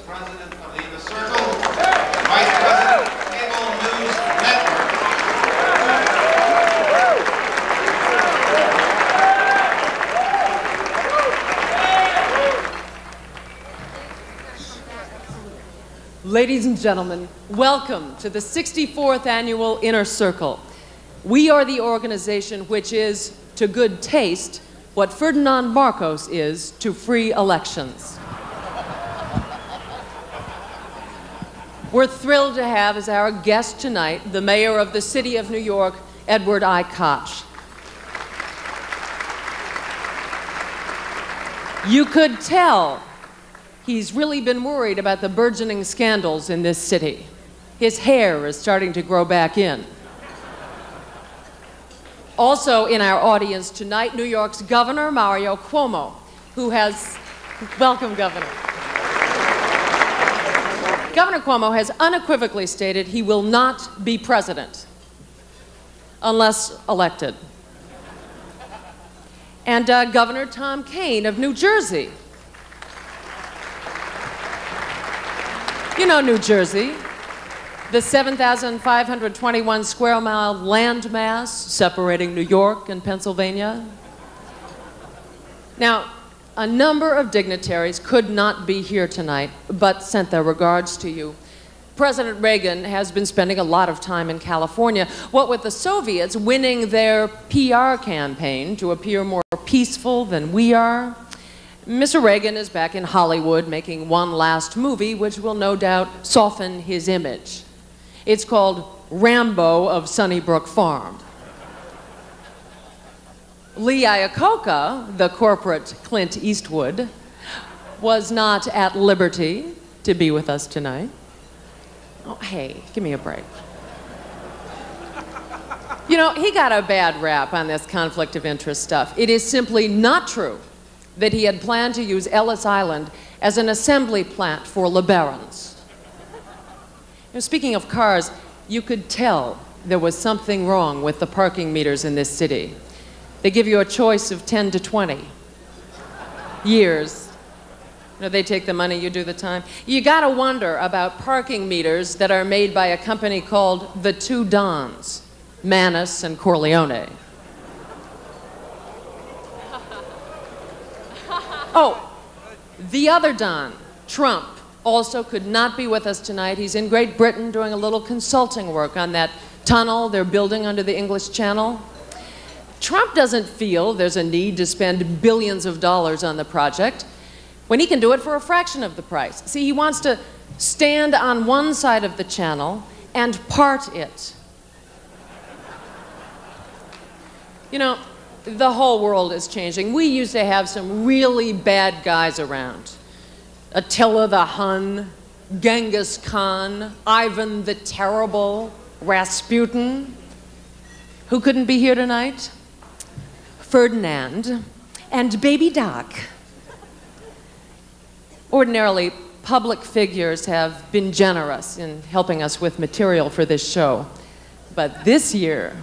president of the Inner Circle, vice president of Cable News Network. Ladies and gentlemen, welcome to the 64th Annual Inner Circle. We are the organization which is, to good taste, what Ferdinand Marcos is to free elections. We're thrilled to have as our guest tonight the mayor of the city of New York, Edward I. Koch. You could tell he's really been worried about the burgeoning scandals in this city. His hair is starting to grow back in. Also in our audience tonight, New York's Governor Mario Cuomo, who has, welcome Governor. Governor Cuomo has unequivocally stated he will not be president unless elected. And Governor Tom Kean of New Jersey. You know New Jersey, the 7,521 square mile landmass separating New York and Pennsylvania. Now, a number of dignitaries could not be here tonight, but sent their regards to you. President Reagan has been spending a lot of time in California, what with the Soviets winning their PR campaign to appear more peaceful than we are. Mr. Reagan is back in Hollywood making one last movie which will no doubt soften his image. It's called Rambo of Sunnybrook Farm. Lee Iacocca, the corporate Clint Eastwood, was not at liberty to be with us tonight. Oh, hey, give me a break. You know, he got a bad rap on this conflict of interest stuff. It is simply not true that he had planned to use Ellis Island as an assembly plant for LeBarons. You know, speaking of cars, you could tell there was something wrong with the parking meters in this city. They give you a choice of 10 to 20 years. You know, they take the money, you do the time. You gotta wonder about parking meters that are made by a company called the Two Dons, Manus and Corleone. Oh, the other Don, Trump, also could not be with us tonight. He's in Great Britain doing a little consulting work on that tunnel they're building under the English Channel. Trump doesn't feel there's a need to spend billions of dollars on the project when he can do it for a fraction of the price. See, he wants to stand on one side of the channel and part it. You know, the whole world is changing. We used to have some really bad guys around. Attila the Hun, Genghis Khan, Ivan the Terrible, Rasputin. Who couldn't be here tonight? Ferdinand and Baby Doc. Ordinarily, public figures have been generous in helping us with material for this show. But this year,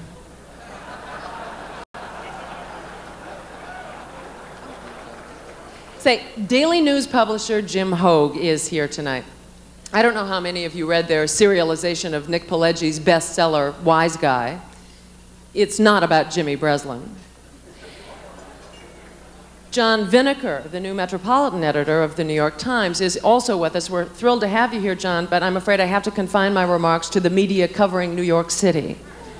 say, Daily News publisher Jim Hogue is here tonight. I don't know how many of you read their serialization of Nick Pileggi's bestseller, Wise Guy. It's not about Jimmy Breslin. John Vineker, the new Metropolitan editor of the New York Times, is also with us. We're thrilled to have you here, John, but I'm afraid I have to confine my remarks to the media covering New York City.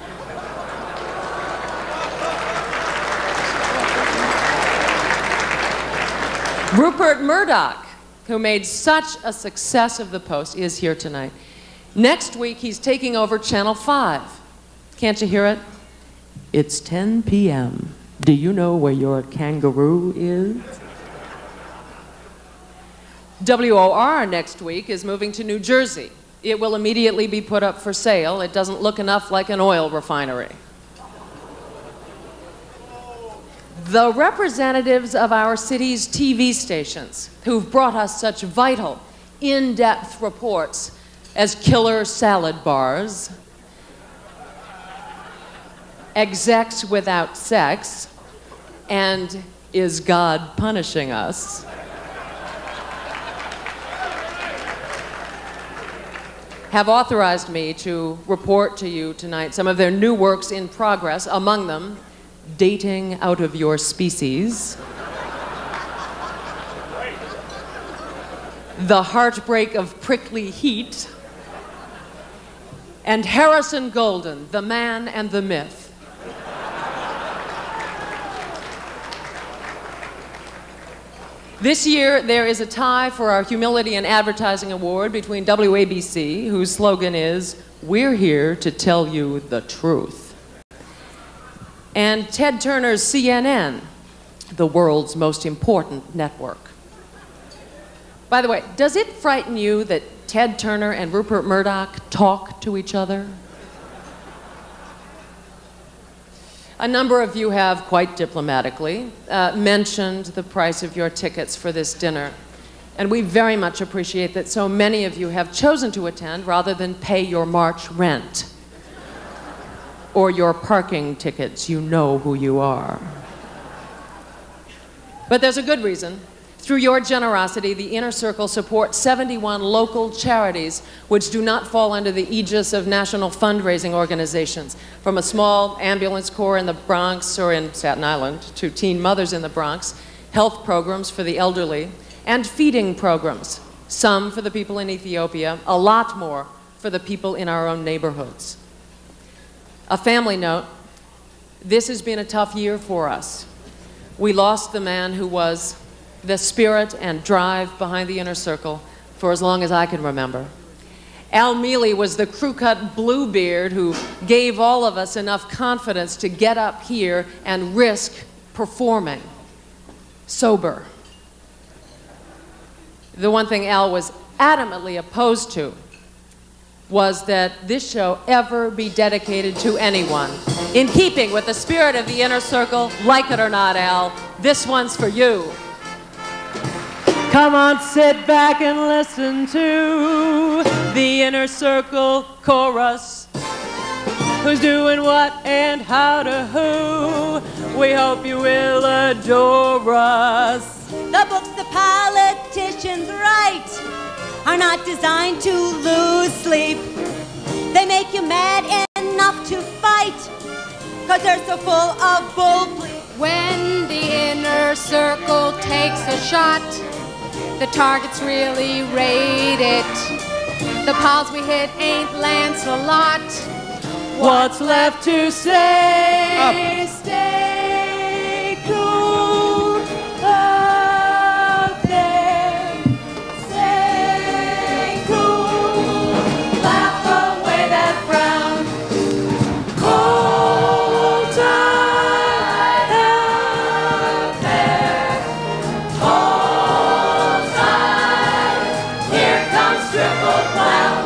Rupert Murdoch, who made such a success of the Post, is here tonight. Next week, he's taking over Channel 5. Can't you hear it? It's 10 p.m. Do you know where your kangaroo is? WOR next week is moving to New Jersey. It will immediately be put up for sale. It doesn't look enough like an oil refinery. The representatives of our city's TV stations who've brought us such vital, in-depth reports as Killer Salad Bars, Execs Without Sex, and Is God Punishing Us? have authorized me to report to you tonight some of their new works in progress, among them, Dating Out of Your Species, The Heartbreak of Prickly Heat, and Harrison Golden, The Man and the Myth. This year, there is a tie for our Humility in Advertising Award between WABC, whose slogan is, "We're here to tell you the truth," and Ted Turner's CNN, the world's most important network. By the way, does it frighten you that Ted Turner and Rupert Murdoch talk to each other? A number of you have, quite diplomatically, mentioned the price of your tickets for this dinner. And we very much appreciate that so many of you have chosen to attend rather than pay your March rent or your parking tickets. You know who you are. But there's a good reason. Through your generosity, the Inner Circle supports 71 local charities which do not fall under the aegis of national fundraising organizations, from a small ambulance corps in the Bronx or in Staten Island to teen mothers in the Bronx, health programs for the elderly, and feeding programs, some for the people in Ethiopia, a lot more for the people in our own neighborhoods. A family note, this has been a tough year for us. We lost the man who was the spirit and drive behind the Inner Circle for as long as I can remember. Al Mealy was the crew-cut Bluebeard who gave all of us enough confidence to get up here and risk performing, sober. The one thing Al was adamantly opposed to was that this show ever be dedicated to anyone. In keeping with the spirit of the Inner Circle, like it or not, Al, this one's for you. Come on, sit back and listen to the Inner Circle chorus. Who's doing what and how to who? We hope you will adore us. The books the politicians write are not designed to lose sleep. They make you mad enough to fight, 'cause they're so full of bull bleep. When the Inner Circle takes a shot, the targets really rate it. The pals we hit ain't Lancelot. What's left to say? Stay cool out there. Stay cool. Laugh away that frown. Hold tight out there. Hold tight. Here comes Triple Clown.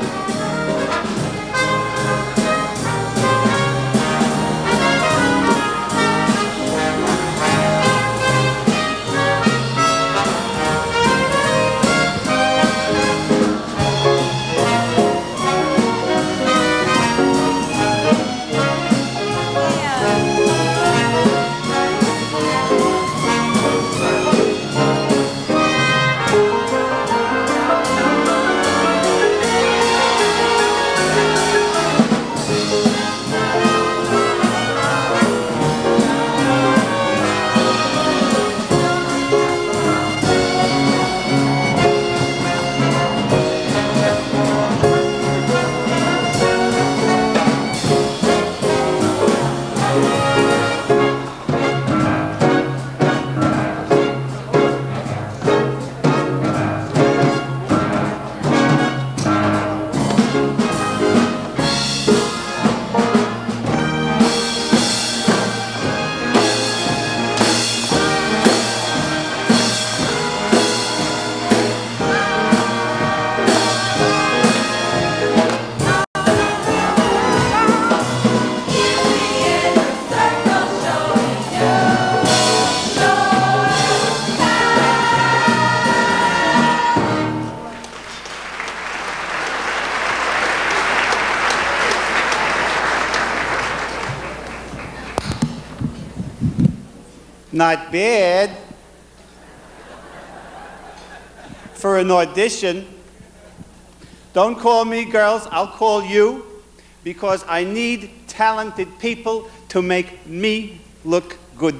Not bad for an audition. Don't call me girls, I'll call you, because I need talented people to make me look good.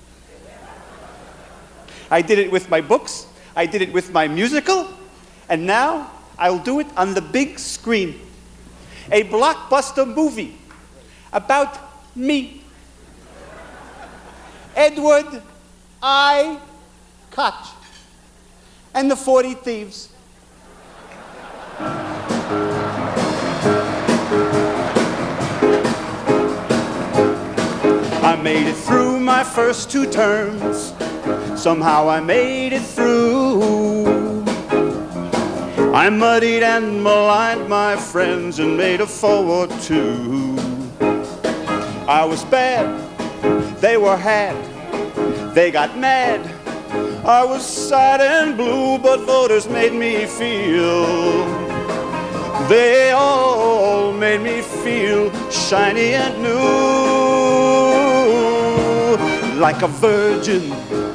I did it with my books, I did it with my musical, and now I'll do it on the big screen. A blockbuster movie about me. Edward I. Koch and the 40 Thieves. I made it through my first 2 terms. Somehow I made it through. I muddied and maligned my friends and made a foe or 2. I was bad, they were had, they got mad. I was sad and blue, but voters made me feel. They all made me feel shiny and new, like a virgin.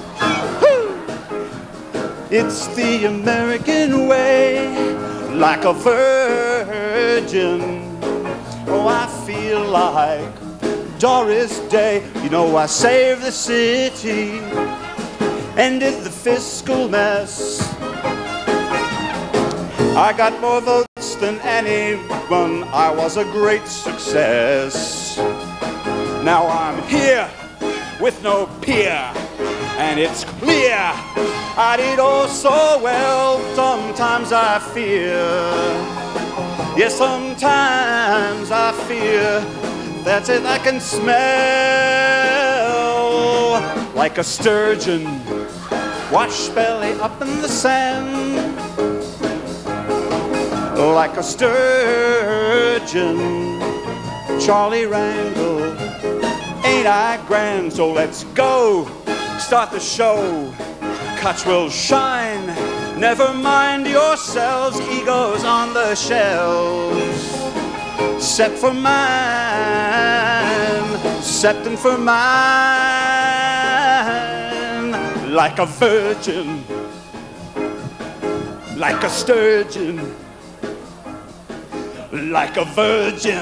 It's the American way, like a virgin. Oh, I feel like Doris Day. You know, I saved the city, ended the fiscal mess. I got more votes than anyone. I was a great success. Now I'm here with no peer, and it's clear I did oh so well. Sometimes I fear, yes, sometimes I fear. That's it, I can smell like a sturgeon, wash belly up in the sand. Like a sturgeon, Charlie Randall, ain't I grand? So let's go, start the show. Koch will shine, never mind yourselves, egos on the shelves. Set for mine, setting for mine. Like a virgin, like a sturgeon, like a virgin.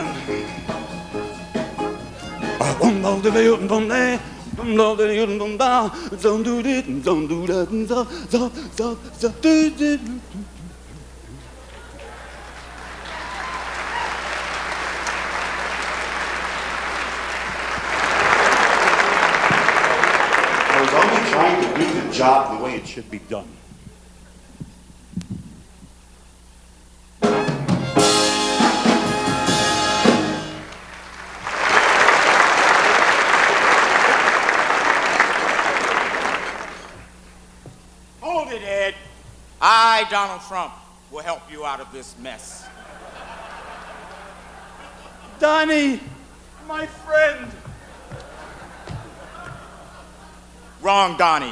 I was only trying to do the job the way it should be done. Hold it, Ed. I, Donald Trump, will help you out of this mess. Donnie, my friend. Wrong, Donnie.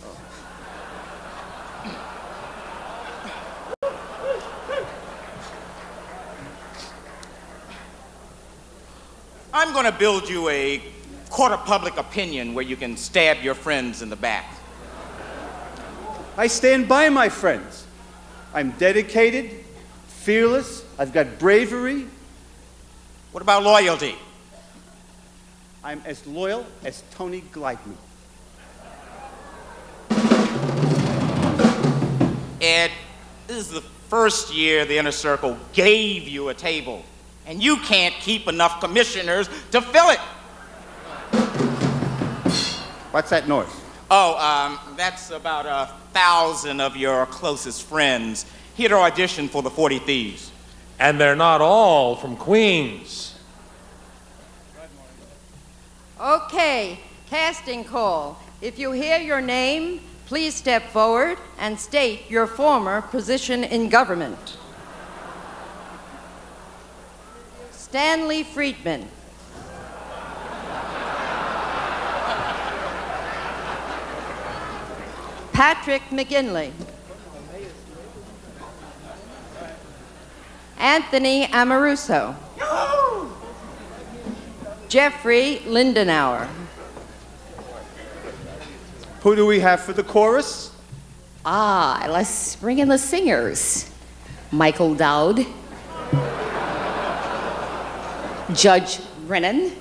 I'm going to build you a court of public opinion where you can stab your friends in the back. I stand by my friends. I'm dedicated, fearless, I've got bravery. What about loyalty? I'm as loyal as Tony Glideman. Ed, this is the first year the Inner Circle gave you a table, and you can't keep enough commissioners to fill it. What's that noise? Oh, that's about 1,000 of your closest friends here to audition for the 40 Thieves. And they're not all from Queens. Okay, casting call. If you hear your name, please step forward and state your former position in government. Stanley Friedman. Patrick McGinley. Anthony Amoruso. Jeffrey Lindenauer. Who do we have for the chorus? Let's bring in the singers. Michael Dowd, Judge Brennan,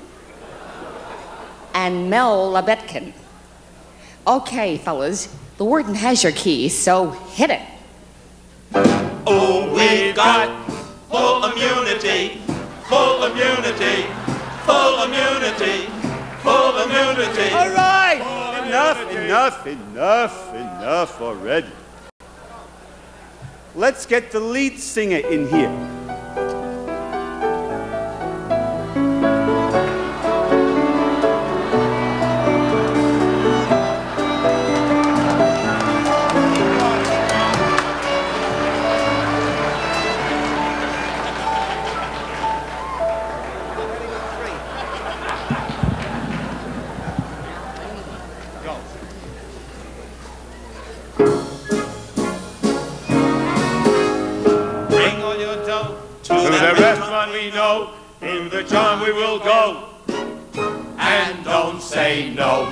and Mel Labetkin. Okay, fellas, the warden has your keys, so hit it. Oh, we got full immunity, full immunity, full immunity, full immunity. All right, enough already. Let's get the lead singer in here. We know, in the John we will go, and don't say no.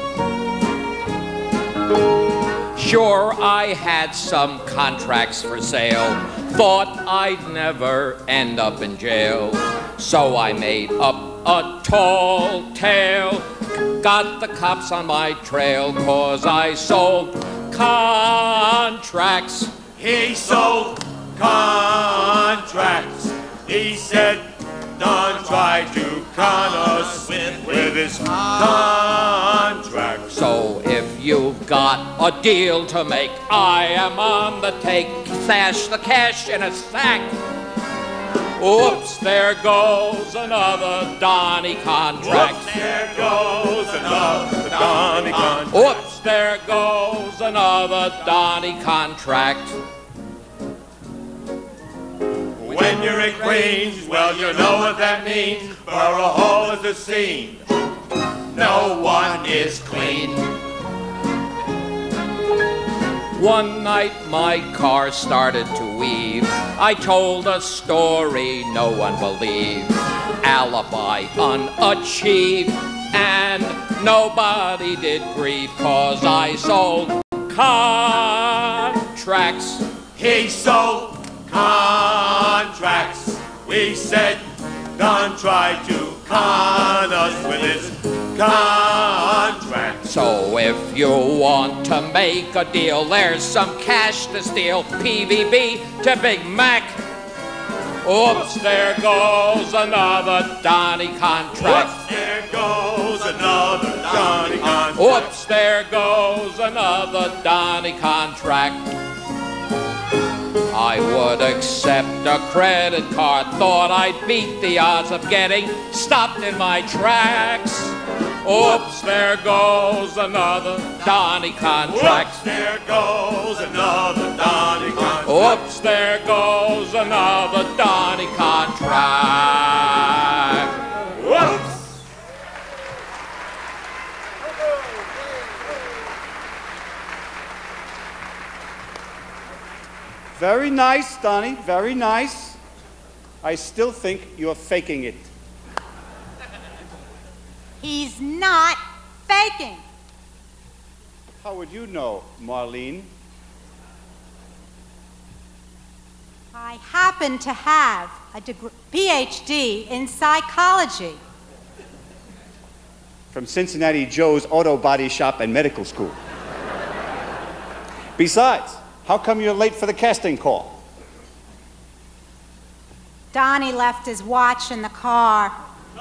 Sure, I had some contracts for sale, thought I'd never end up in jail, so I made up a tall tale, got the cops on my trail, 'cause I sold contracts. He sold contracts. He said, don't try to con us with his contract. So if you've got a deal to make, I am on the take. Stash the cash in a sack. Oops, there goes another Donnie contract. Oops, there goes another Donnie contract. Oops, there goes another Donnie contract. When you're in Queens, well, you know what that means. Borough Hall is the scene. No one is clean. One night my car started to weave. I told a story no one believed. Alibi unachieved, and nobody did grieve, 'cause I sold contracts. He sold contracts. We said, don't try to con us with his contract. So if you want to make a deal, there's some cash to steal. PVB to Big Mac. Oops, there goes another Donnie contract. Oops, there goes another Donnie contract. Oops, there goes another Donnie contract. I would accept a credit card, thought I'd beat the odds of getting stopped in my tracks. Oops, there goes another Donnie contract. Oops, there goes another Donnie contract. Oops, there goes another Donnie contract. Whoops! Very nice, Donnie, very nice. I still think you're faking it. He's not faking. How would you know, Marlene? I happen to have a PhD in psychology. From Cincinnati Joe's Auto Body Shop and Medical School. Besides, how come you're late for the casting call? Donnie left his watch in the car.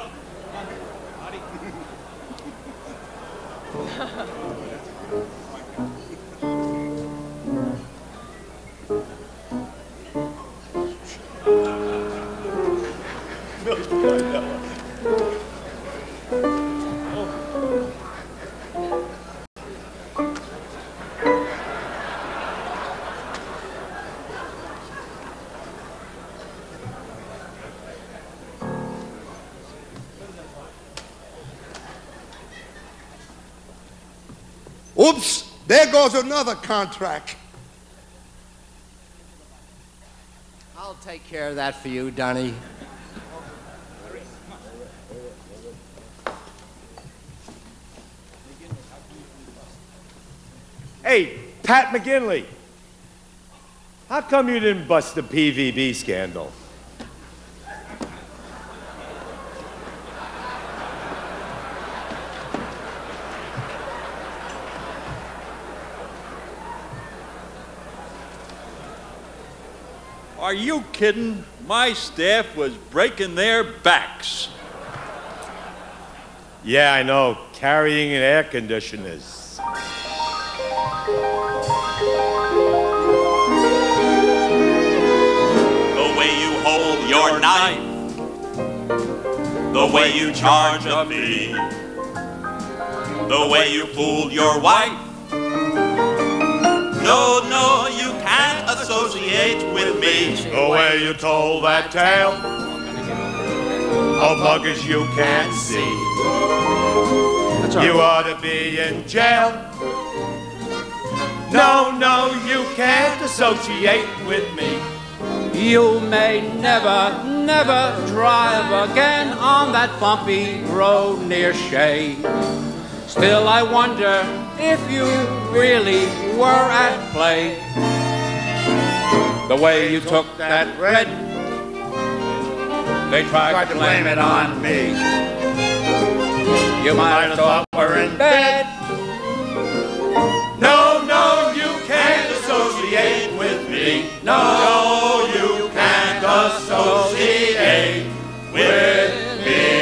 Oops, there goes another contract. I'll take care of that for you, Donnie. Hey, Pat McGinley. How come you didn't bust the PVB scandal? Are you kidding? My staff was breaking their backs. Yeah, I know. Carrying air conditioners. The way you hold your knife, the way you charge a fee, the way you fooled your wife. No, no, you can't associate with me. The way you told that tale of buggers you can't see. You ought to be in jail. No, no, you can't associate with me. You may never, never drive again on that bumpy road near Shea. Still I wonder if you really were at play. The way you took that red, they tried to blame it on me. You might have thought we're in bed. No, no, you can't associate with me. No, you can't associate with me.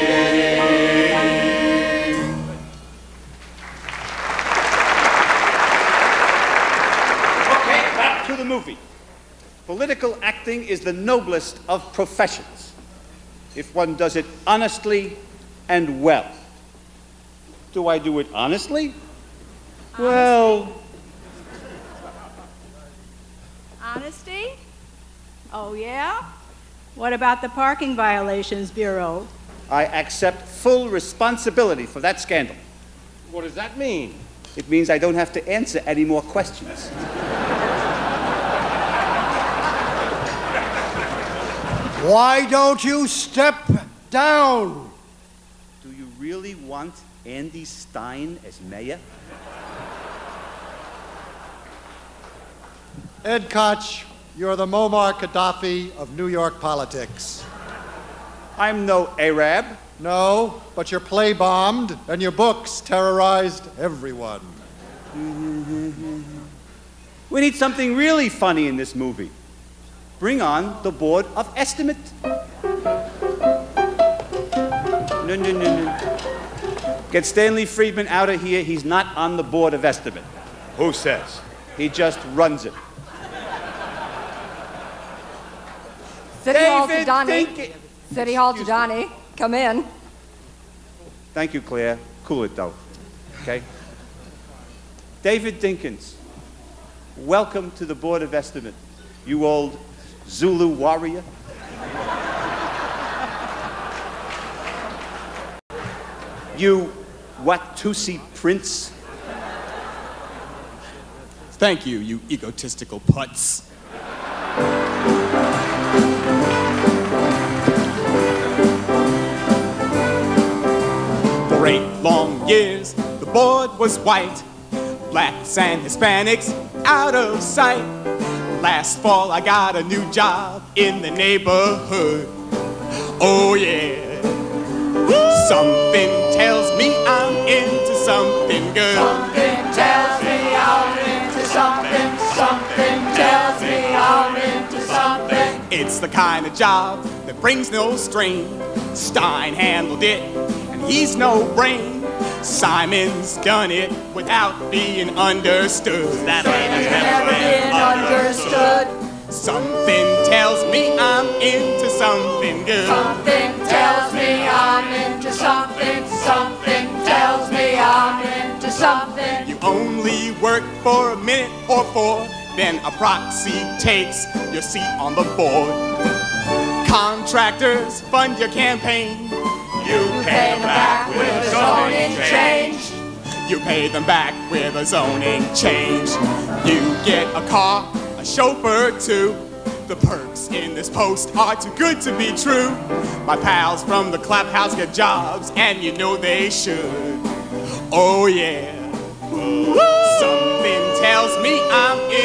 Okay, back to the movie. Political acting is the noblest of professions, if one does it honestly and well. Do I do it honestly? Well... Honesty? Oh, yeah? What about the Parking Violations Bureau? I accept full responsibility for that scandal. What does that mean? It means I don't have to answer any more questions. Why don't you step down? Do you really want Andy Stein as mayor? Ed Koch, you're the Muammar Gaddafi of New York politics. I'm no Arab. No, but your play bombed and your books terrorized everyone. We need something really funny in this movie. Bring on the Board of Estimate. No. Get Stanley Friedman out of here. He's not on the Board of Estimate. Who says? He just runs it. City Hall to Donnie. City Hall to Donnie. Come in. Thank you, Claire. Cool it, though. Okay? David Dinkins, welcome to the Board of Estimate, you old Zulu warrior. You Watusi prince. Thank you, you egotistical putz. For 8 long years, the board was white. Blacks and Hispanics out of sight. Last fall, I got a new job in the neighborhood. Oh, yeah. Something tells me I'm into something good. Something tells me I'm into something. Something tells me I'm into something. It's the kind of job that brings no strain. Stein handled it, and he's no brain. Simon's done it without being understood. That ain't never been understood. Something tells me I'm into something good. Something tells me I'm into something. Something tells me I'm into something. You only work for a minute or 4, then a proxy takes your seat on the board. Contractors fund your campaign. You pay them back with a zoning change. You pay them back with a zoning change. You get a car, a chauffeur too. The perks in this post are too good to be true. My pals from the Clap House get jobs, and you know they should. Oh yeah. Something tells me I'm into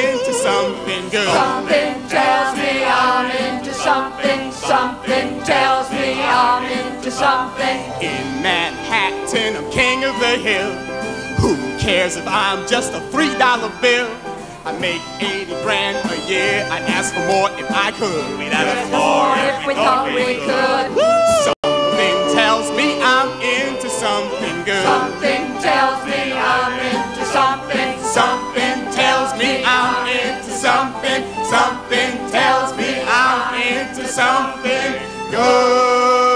something good. Something tells me I'm into something. Something tells me I'm into something. In Manhattan, I'm king of the hill. Who cares if I'm just a $3 bill? I make 80 grand a year. I'd ask for more if I could. We'd ask for more if we thought we could. Something tells me I'm into something good. Something tells me I'm into something. Something tells me I'm into something. Something tells me I'm into something good.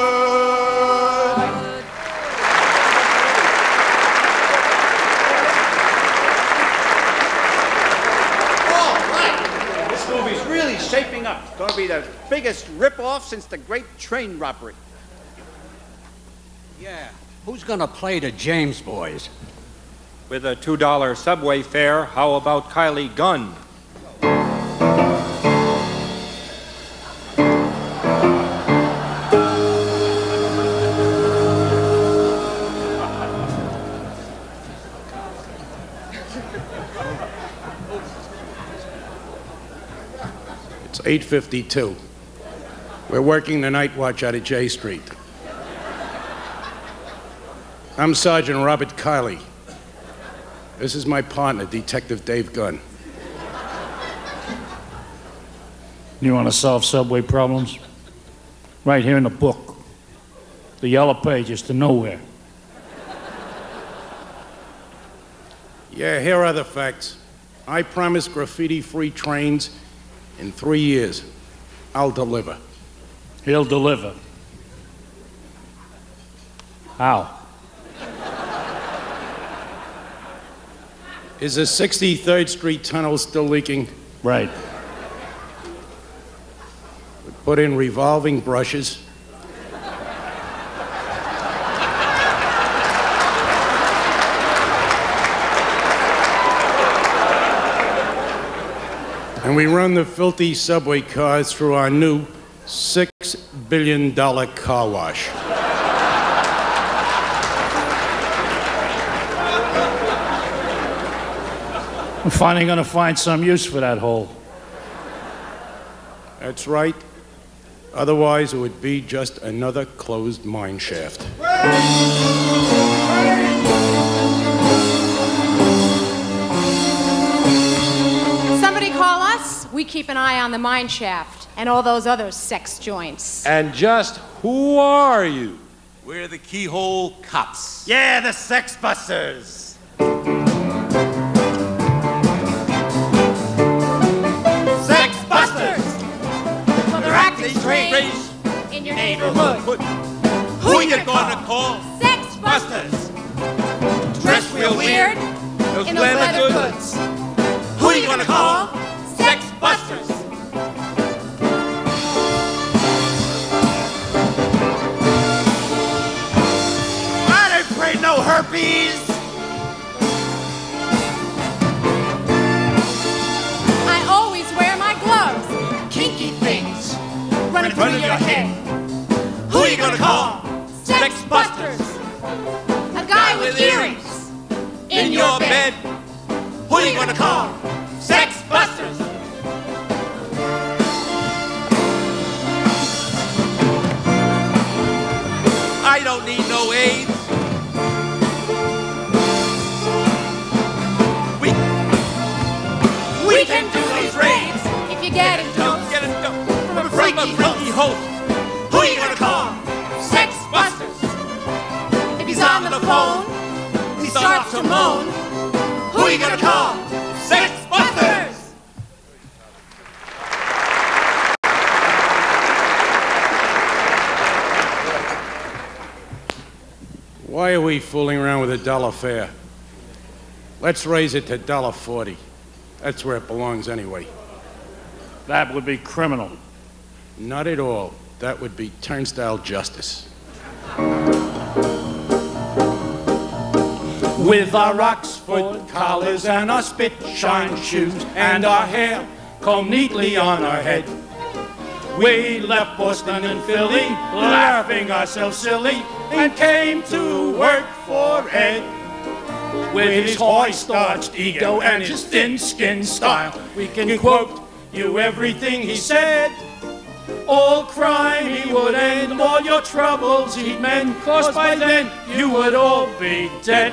This movie's really shaping up. It's going to be the biggest rip-off since the Great Train Robbery. Yeah. Who's gonna play the James Boys? With a $2 subway fare, how about Kylie Gunn? It's 8:52. We're working the night watch out of J Street. I'm Sergeant Robert Kiley. This is my partner, Detective Dave Gunn. You want to solve subway problems? Right here in the book. The yellow pages to nowhere. Yeah, here are the facts. I promise graffiti-free trains in 3 years. I'll deliver. He'll deliver. How? Is the 63rd Street tunnel still leaking? Right. We put in revolving brushes. And we run the filthy subway cars through our new $6 billion car wash. We're finally going to find some use for that hole. That's right. Otherwise, it would be just another closed mine shaft. Somebody call us. We keep an eye on the mine shaft and all those other sex joints. And just who are you? We're the Keyhole Cops. Yeah, the Sex Busters. Sex Busters! For the acting strange in your neighborhood. Who you gonna call? Sex Busters! Dress real weird in those leather goods. Who you gonna call? Sex Busters! I didn't pray no herpes. I always wear my gloves. Kinky things running through your head. Who you gonna call? Sex Busters! A guy with earrings in your bed. Who you gonna call? Sex Busters! I don't need no AIDS. We can do these raids if you get it dose from a freaky host. Who you gonna call? Sex Busters! If he's on the phone, he starts to moan. Who you gonna call? Sex Busters! Why are we fooling around with $1 fare? Let's raise it to $1.40. That's where it belongs anyway. That would be criminal. Not at all. That would be turnstile justice. With our Oxford collars and our spit-shine shoes and our hair combed neatly on our head, we left Boston and Philly, laughing ourselves silly, and came to work for Ed. With his high-starched ego and his thin-skinned style, we can quote you everything he said. All crime he would end, all your troubles he'd mend, 'cause by then you would all be dead.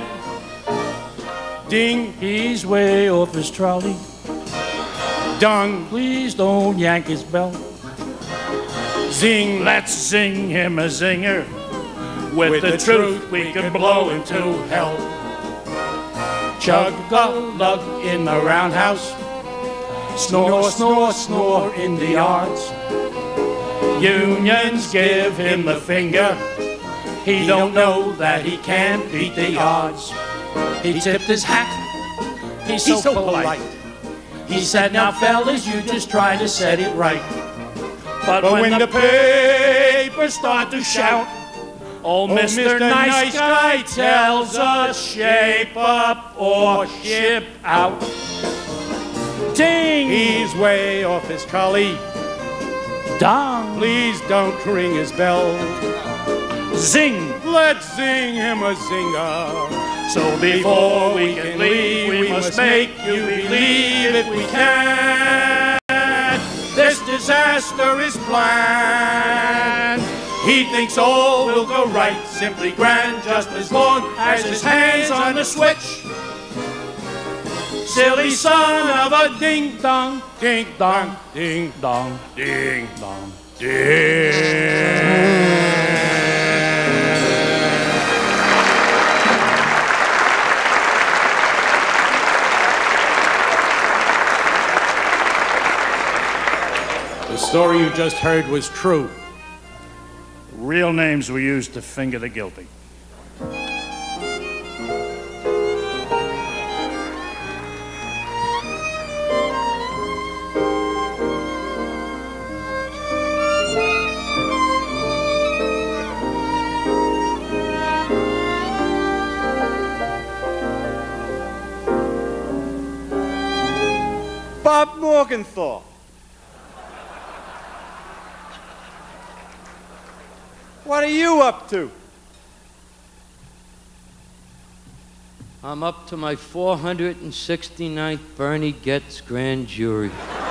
Ding, he's way off his trolley. Dong, please don't yank his bell. Zing, let's zing him a zinger. With the truth we can blow him to hell. Chug-a-lug in the roundhouse. Snore, snore, snore in the yards. Unions give him the finger. He don't know that he can't beat the odds. He tipped his hat. He's so polite. He said, now fellas, you just try to set it right. But when the papers start to shout, oh, Mr. Nice Guy tells us shape up or ship out. Ding! He's way off his collie. Dong! Please don't ring his bell. Zing! Let's zing him a zinger. So before we can leave, we must make you believe if we can. This disaster is planned. He thinks all will go right, simply grand, just as long as his hand's on the switch. Silly son of a ding-dong, ding-dong, ding-dong, ding-dong, ding. The story you just heard was true. Real names were used to finger the guilty. Bob Morgenthau. What are you up to? I'm up to my 469th Bernie Getz grand jury.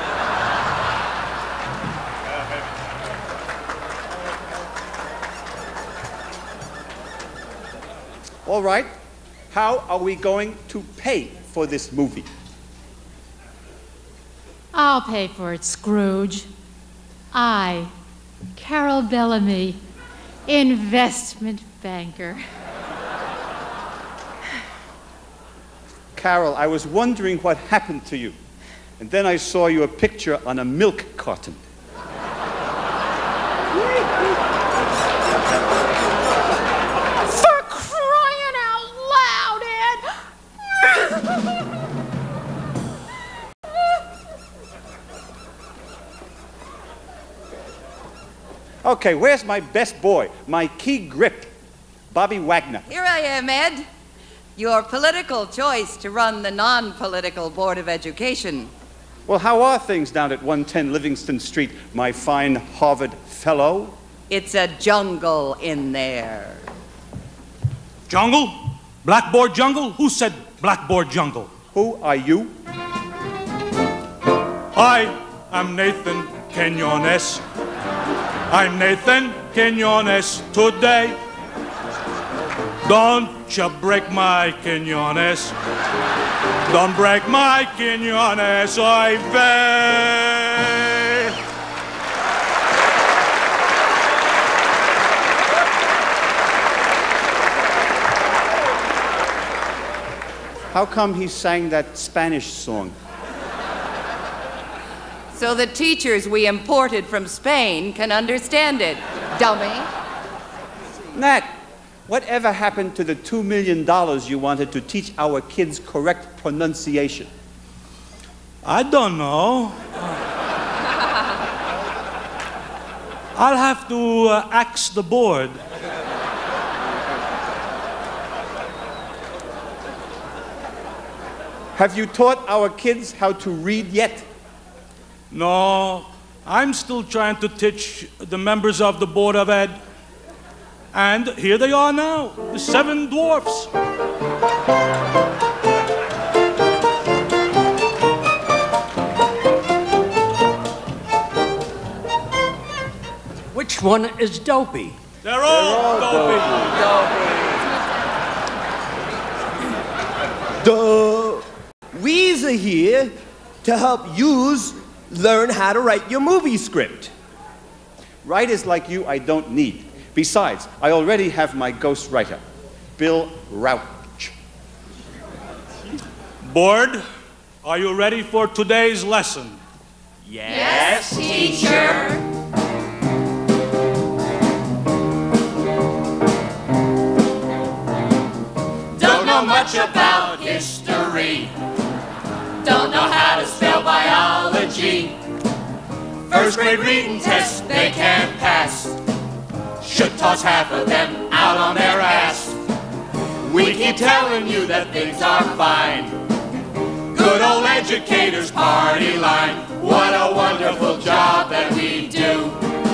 All right. How are we going to pay for this movie? I'll pay for it, Scrooge. I, Carol Bellamy, investment banker. Carol, I was wondering what happened to you. And then I saw your picture on a milk carton. For crying out loud, Ed! Okay, where's my best boy, my key grip, Bobby Wagner? Here I am, Ed. Your political choice to run the non-political Board of Education. Well, how are things down at 110 Livingston Street, my fine Harvard fellow? It's a jungle in there. Jungle? Blackboard jungle? Who said blackboard jungle? Who are you? I am Nathan Quinones. I'm Nathan Quinones today. Don't you break my Quinones. Don't break my Quinones, I beg. How come he sang that Spanish song? So the teachers we imported from Spain can understand it, dummy. Nat, whatever happened to the $2 million you wanted to teach our kids correct pronunciation? I don't know. I'll have to ask the board. Have you taught our kids how to read yet? No, I'm still trying to teach the members of the Board of Ed. And here they are now, the 7 dwarfs. Which one is dopey? They're all dopey. We's here to help yous learn how to write your movie script. Writers like you I don't need. Besides, I already have my ghostwriter, Bill Rauch. Board, are you ready for today's lesson? Yes, teacher. Don't know much about history. Don't know how to spell biology. First grade reading test they can't pass. Should toss half of them out on their ass. We keep telling you that things are fine. Good old educators party line. What a wonderful job that we do.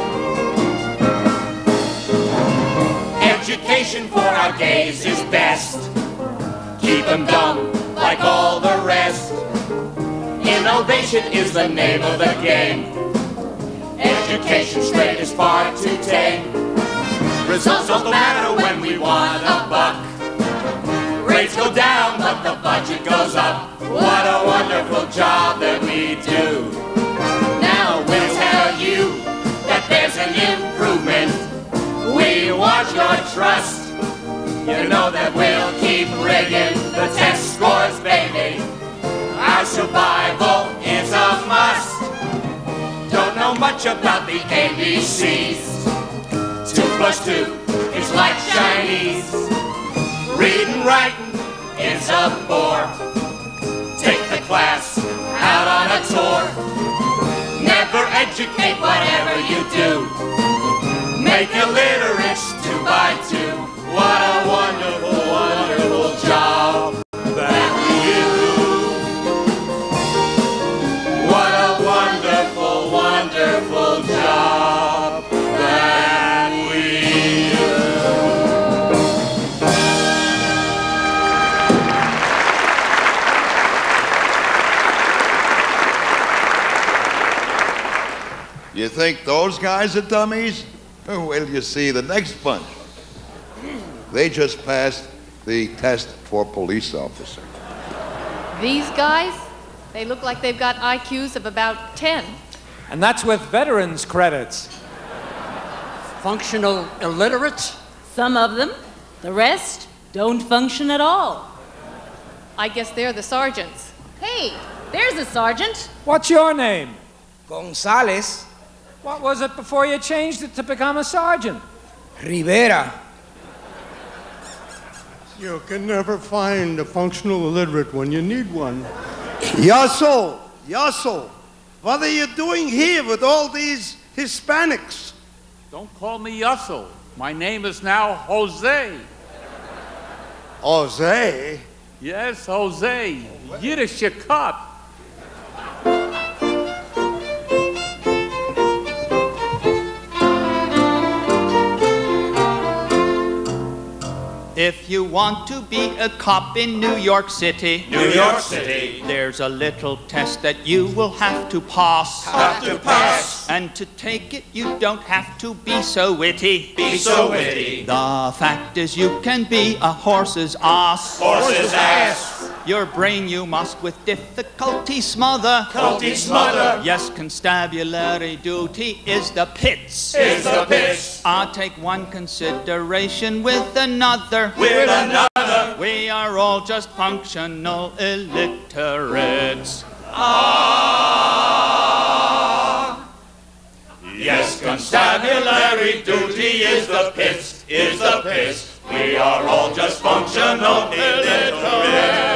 Education for our gays is best. Keep them dumb like all the rest. Innovation is the name of the game. Education straight is far too tame. Results don't matter when we want a buck. Rates go down, but the budget goes up. What a wonderful job that we do. Now we'll tell you that there's an improvement. We want your trust. You know that we'll keep rigging the test scores, baby. Our survival is a must. Don't know much about the ABCs. 2 + 2 is like Chinese. Reading, writing is a bore. Take the class out on a tour. Never educate whatever you do. Make illiterates 2 by 2. What a wonderful, wonderful job that we do. What a wonderful, wonderful job that we do. You think those guys are dummies? Oh, wait till you see the next bunch. They just passed the test for police officer. These guys, they look like they've got IQs of about 10. And that's with veterans credits. Functional illiterates? Some of them. The rest don't function at all. I guess they're the sergeants. Hey, there's a sergeant. What's your name? Gonzalez. What was it before you changed it to become a sergeant? Rivera. You can never find a functional illiterate when you need one. Yasso, what are you doing here with all these Hispanics? Don't call me Yussel. My name is now Jose. Jose? Yes, Jose. Yiddish cop. If you want to be a cop in New York City, New York City, there's a little test that you will have to pass. Have to pass. And to take it, you don't have to be so witty. Be so witty. The fact is, you can be a horse's ass. Horse's ass. Your brain you must with difficulty smother. Difficulty smother. Yes, constabulary duty is the pits. Is the pits. I'll take one consideration with another. With another. We are all just functional illiterates. Yes, constabulary duty is the pits, is the pits. We are all just functional illiterates.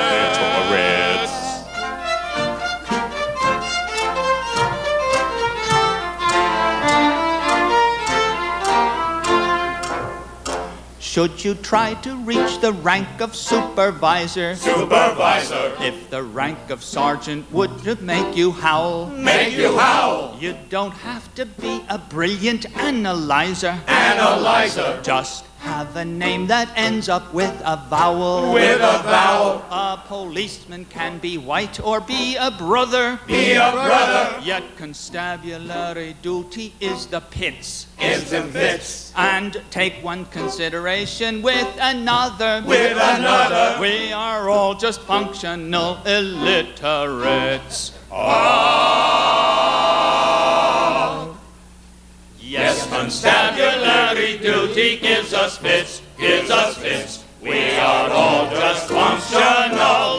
Should you try to reach the rank of supervisor? Supervisor. If the rank of sergeant would make you howl. Make you howl. You don't have to be a brilliant analyzer. Analyzer. Just have a name that ends up with a vowel. With a vowel. A policeman can be white or be a brother. Be a brother. Yet constabulary duty is the pits. Is the pits. And take one consideration with another. With another. We are all just functional illiterates. Yes, constabulary duty gives us fits, gives us fits. We are all just functional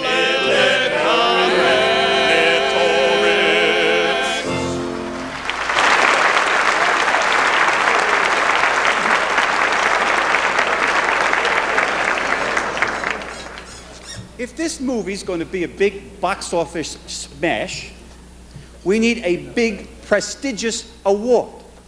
illiterates. If this movie's going to be a big box office smash, we need a big, prestigious award.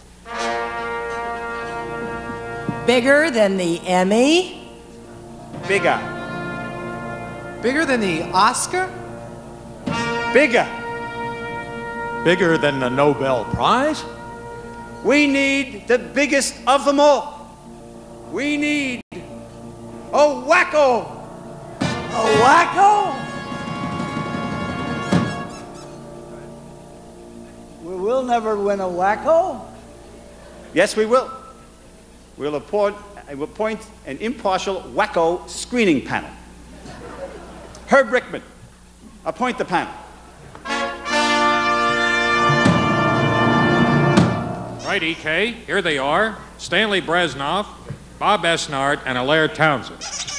Bigger than the Emmy? Bigger. Bigger than the Oscar? Bigger. Bigger than the Nobel Prize? We need the biggest of them all. We need a wacko. A wacko? We'll never win a wacko. Yes, we will. We'll appoint an impartial wacko screening panel. Herb Rickman, appoint the panel. Right, EK, here they are. Stanley Bresnoff, Bob Esnard, and Alaire Townsend.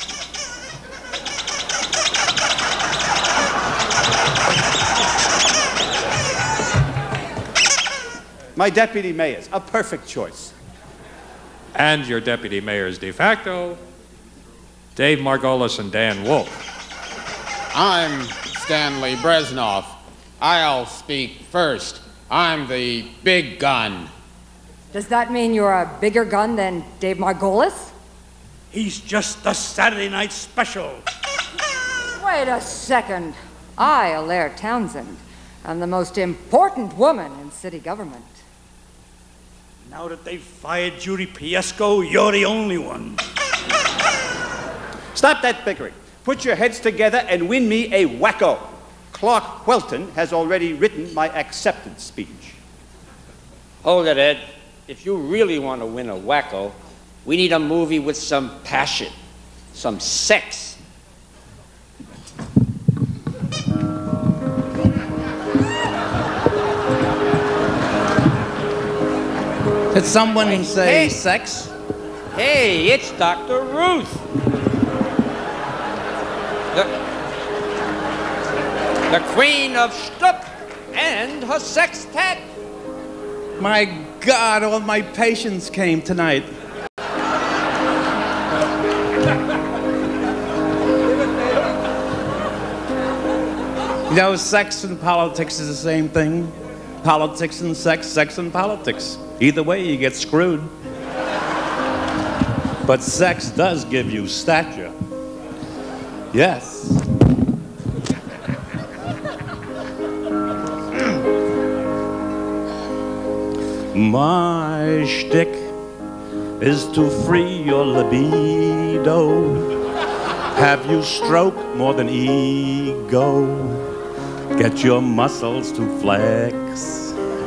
My deputy mayors, a perfect choice. And your deputy mayors de facto, Dave Margolis and Dan Wolf. I'm Stanley Bresnoff. I'll speak first. I'm the big gun. Does that mean you're a bigger gun than Dave Margolis? He's just the Saturday night special. Wait a second. I, Alaire Townsend, am the most important woman in city government. Now that they've fired Judy Piesco, you're the only one. Stop that bickering. Put your heads together and win me a wacko. Clark Welton has already written my acceptance speech. Hold it, Ed. If you really want to win a wacko, we need a movie with some passion, some sex. Did someone say sex? Hey, it's Dr. Ruth. The queen of Stupp and her sextet. My God, all my patients came tonight. You know, sex and politics is the same thing. Politics and sex, sex and politics. Either way, you get screwed. But sex does give you stature. Yes. My shtick is to free your libido. Have you stroke more than ego? Get your muscles to flex.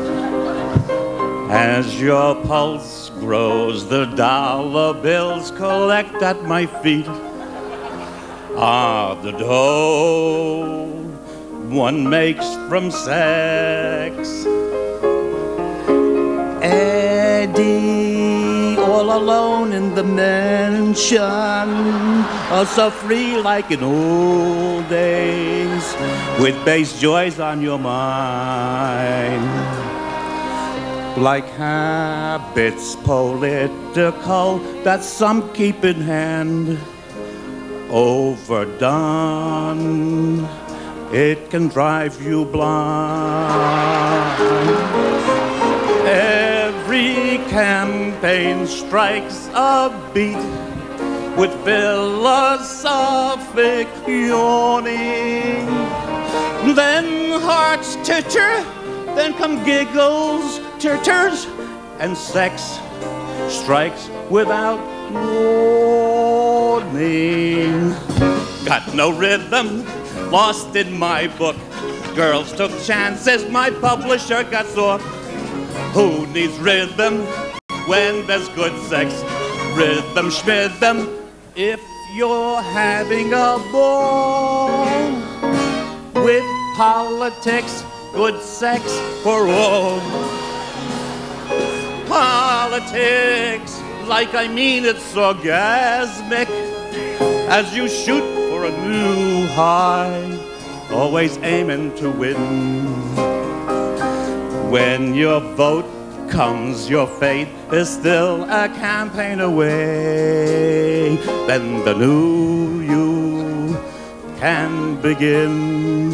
As your pulse grows, the dollar bills collect at my feet. Ah, the dough one makes from sex. Eddie, all alone in the mansion, so free like in old days, with base joys on your mind. Like habits political that some keep in hand, overdone, it can drive you blind. Every campaign strikes a beat with philosophic yawning. Then hearts titter, then come giggles, titters, and sex strikes without morning. Got no rhythm, lost in my book. Girls took chances, my publisher got sore. Who needs rhythm when there's good sex? Rhythm, schmidthem, if you're having a ball. With politics, good sex for all. Politics, like I mean it's orgasmic. As you shoot for a new high, always aiming to win. When your vote comes, your fate is still a campaign away. Then the new you can begin.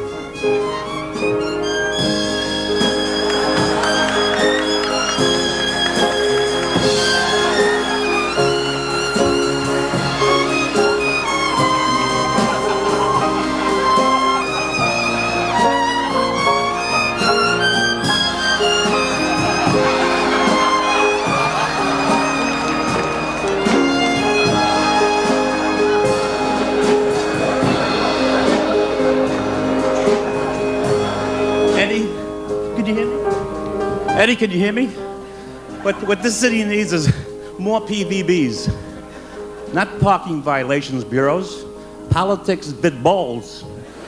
Eddie, can you hear me? What this city needs is more PVBs. Not parking violations bureaus. Politics bit balls.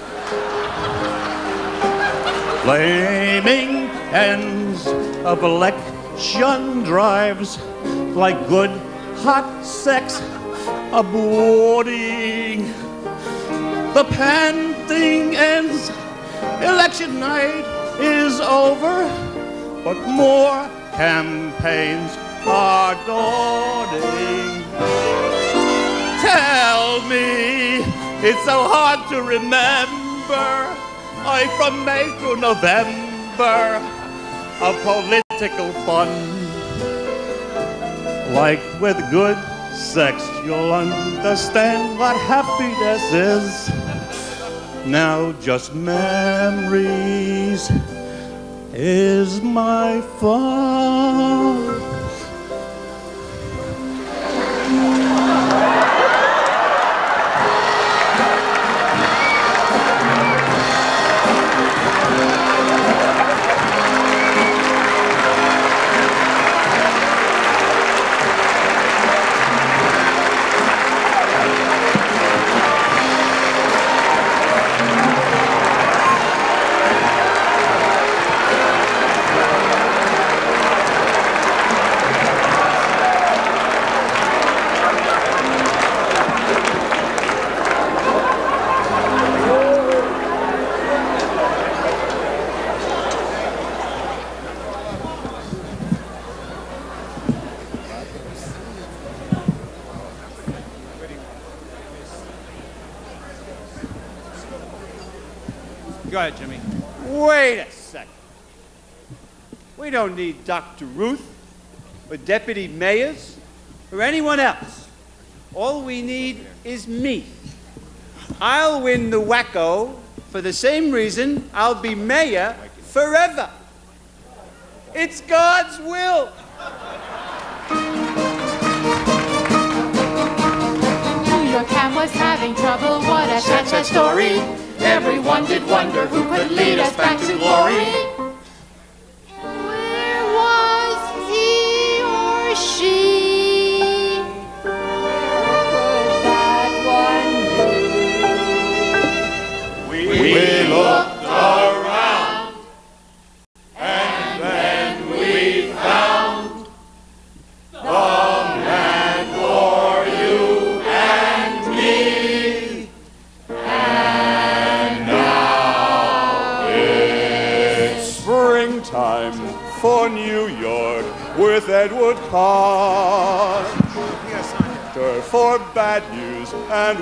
Flaming ends of election drives like good hot sex aborting. The panting ends. Election night is over. But more campaigns are dawning. Tell me, it's so hard to remember. From May through November of political fun. Like with good sex, you'll understand what happiness is. Now just memories is my fault. Go ahead, Jimmy. Wait a second. We don't need Dr. Ruth or deputy mayors or anyone else. All we need is me. I'll win the wacko for the same reason I'll be mayor forever. It's God's will. New York Ham was having trouble, what a sad story. Everyone did wonder who could lead us back to glory. Where was he or she? Where could that one be? We looked around, and then we found the man for you and me. And now it's Springtime for New York with Edward Koch. For bad news and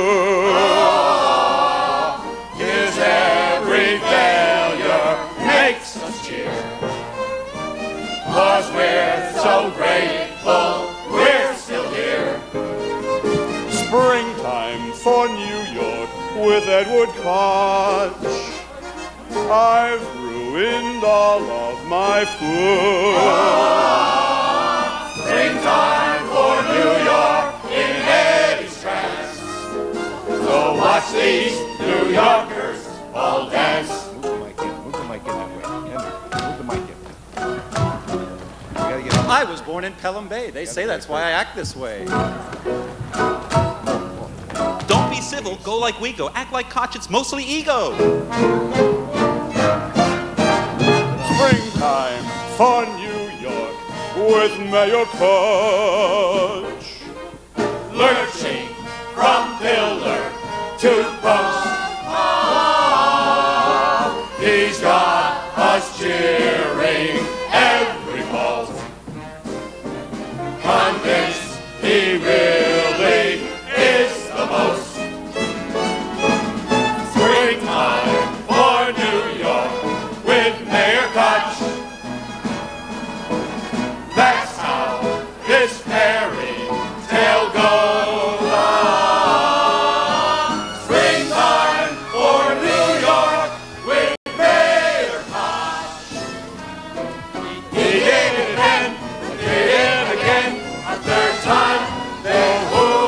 war. His every failure makes us cheer. 'Cause we're so grateful we're still here. Springtime for New York with Edward Koch. I've ruined all of my food. Springtime for New York in Eddie's trance. So watch these New Yorkers all dance. Move the mic in that way. Henry, move the mic in. I was born in Pelham Bay. They say that's why I act this way. Don't be civil, go like we go. Act like Koch, it's mostly ego. Springtime for New York with Mayor Koch. Lurching from pillar to post. He's got us cheering every pulse. Convinced he really is the most. Springtime for New York with Mayor Koch. That's how this fairy tale goes on. Springtime for New York with Mayor Koch. He did it again, did it again, a third time, then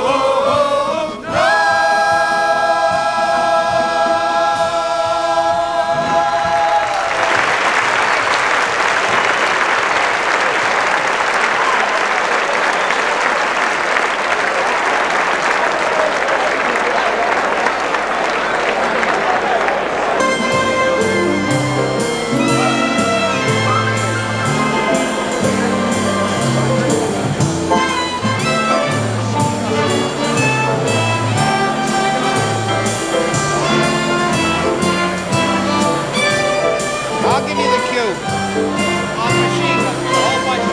I'll give you the cue. On machine gun, all by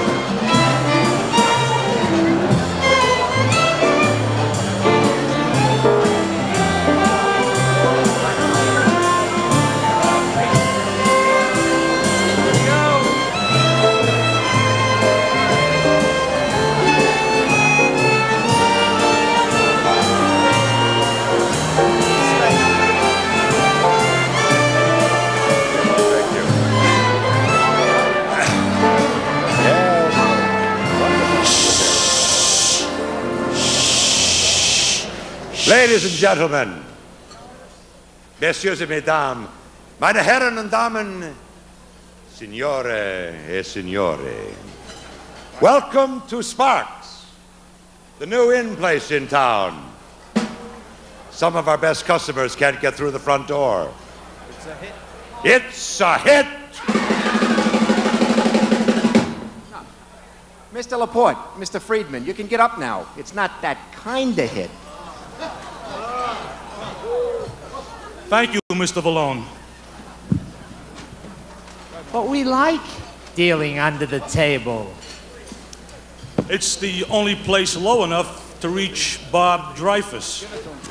Ladies and gentlemen, messieurs et mesdames, meine Herren und Damen, signore e signore, welcome to Sparks, the new in-place in town. Some of our best customers can't get through the front door. It's a hit. It's a hit! Mr. Laporte, Mr. Friedman, you can get up now. It's not that kind of hit. Thank you, Mr. Vallone. But we like dealing under the table. It's the only place low enough to reach Bob Dreyfus.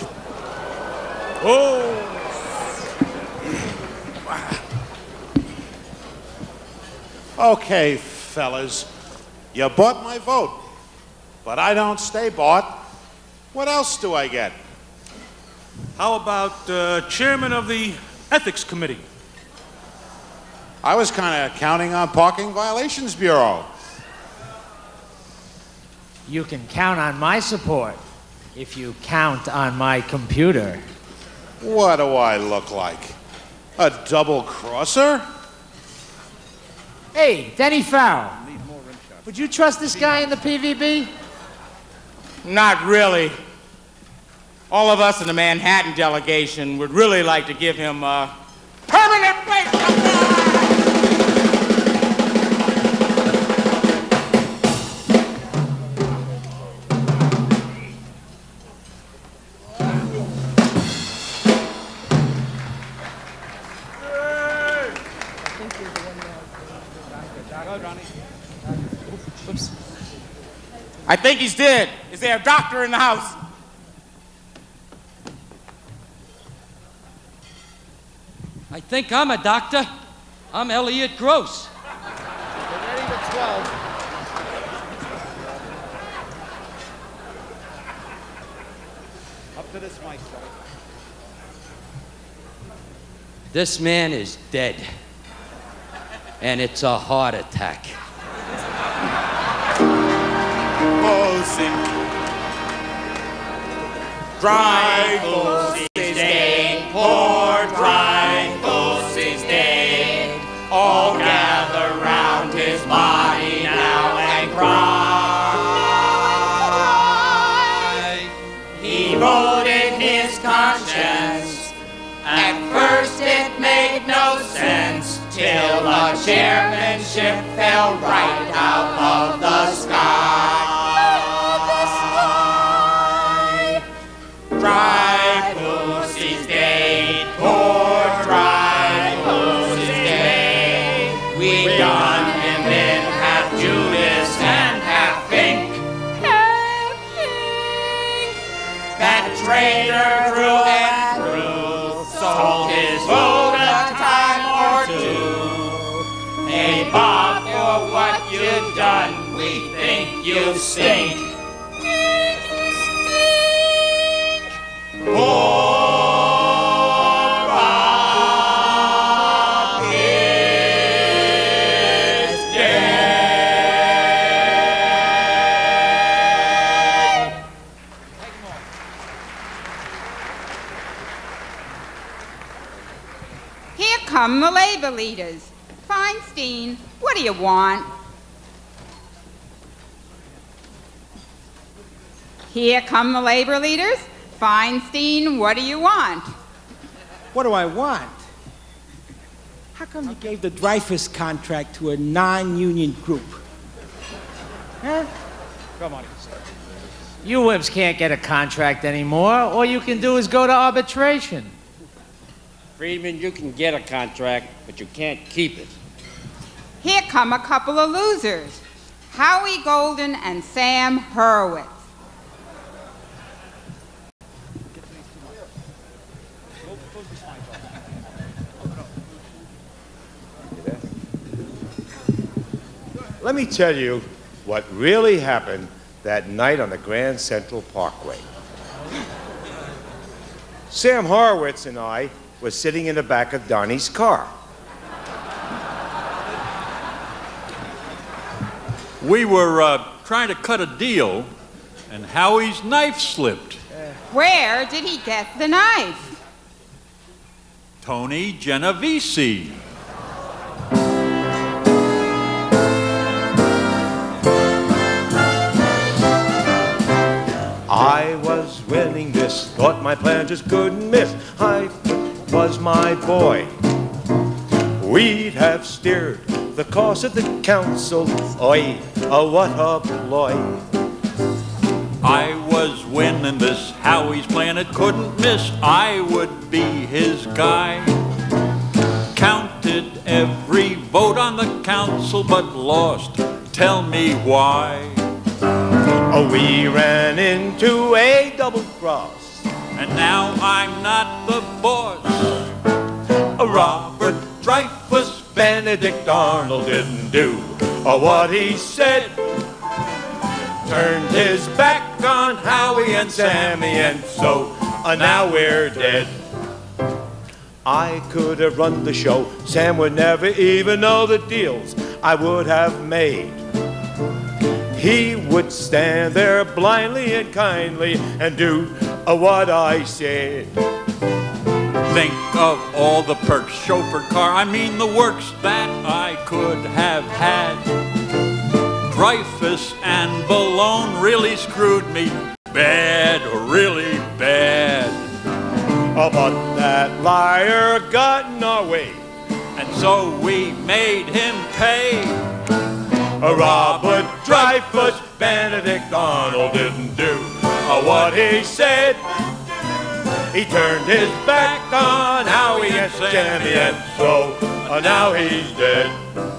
Oh! Okay, fellas, you bought my vote, but I don't stay bought. What else do I get? How about chairman of the Ethics Committee? I was kind of counting on Parking Violations Bureau. You can count on my support if you count on my computer. What do I look like? A double-crosser? Hey, Denny Farrell. Would you trust this guy in the PVB? Not really. All of us in the Manhattan delegation would really like to give him a permanent place. I think he's dead. Is there a doctor in the house? I think I'm a doctor. I'm Elliot Gross. Get ready to 12. Up to this mic, sir. This man is dead. And it's a heart attack. Oh, pussy. Dry pussy's dead, poor dry pussy's dead. All gather round his body now and cry. He wrote in his conscience. At first it made no sense, till the chairmanship fell right out of the sky. Dry pussy's dead, poor dry pussy's dead. We done him in half Judas and half Fink. Half Fink. That traitor grew and grew, sold his vote a time or two. Hey Bob, for what you've done, we think you stink. Bob is dead. Here come the labor leaders. Feinstein, what do you want? Here come the labor leaders. Feinstein, what do you want? What do I want? How come you gave the Dreyfus contract to a non-union group? Huh? Come on. You wimps can't get a contract anymore. All you can do is go to arbitration. Friedman, you can get a contract, but you can't keep it. Here come a couple of losers. Howie Golden and Sam Hurwitz. Let me tell you what really happened that night on the Grand Central Parkway. Sam Horowitz and I were sitting in the back of Donnie's car. We were trying to cut a deal, and Howie's knife slipped. Where did he get the knife? Tony Genovese. I was winning this, thought my plan just couldn't miss. I was my boy. We'd have steered the course of the council. Oi, oh, what a ploy. I was winning this, Howie's plan it couldn't miss. I would be his guy. Counted every vote on the council, but lost. Tell me why. Oh, we ran into a double cross, and now I'm not the boss. Robert Dreyfus, Benedict Arnold didn't do what he said. Turned his back on Howie and Sammy, and so now we're dead. I could have run the show. Sam would never even know the deals I would have made. He would stand there blindly and kindly and do what I said. Think of all the perks, chauffeur car, I mean the works that I could have had. Dreyfus and Ballone really screwed me bad, really bad. But that liar got in our way, and so we made him pay. Robert Dreyfus, Benedict Arnold didn't do what he said. He turned his back on Howie and Sammy, and so now he's dead.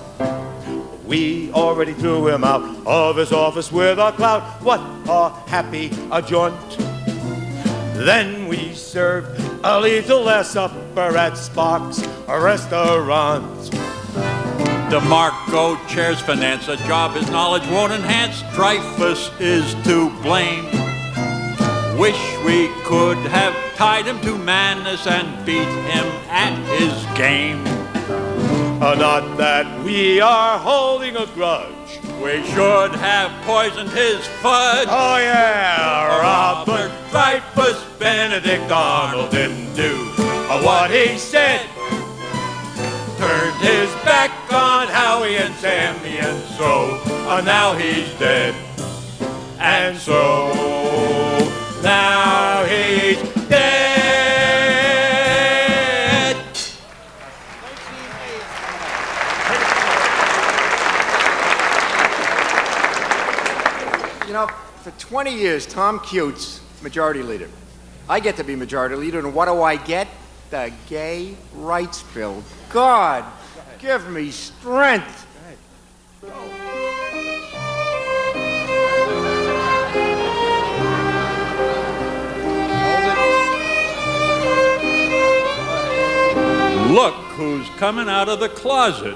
We already threw him out of his office with a clout. What a happy jaunt. Then we served a little less supper at Sparks Restaurant. DeMarco chairs finance, a job his knowledge won't enhance. Dreyfus is to blame. Wish we could have tied him to madness and beat him at his game. Not that we are holding a grudge. We should have poisoned his fudge. Oh yeah, Robert Dreyfus, Benedict Arnold didn't do what he said. Turned his back on Howie and Sammy, and so now he's dead. And so now he's dead. You know, for 20 years, Tom Cutes, majority leader. I get to be majority leader, and what do I get? The gay rights bill. God, give me strength. Look who's coming out of the closet.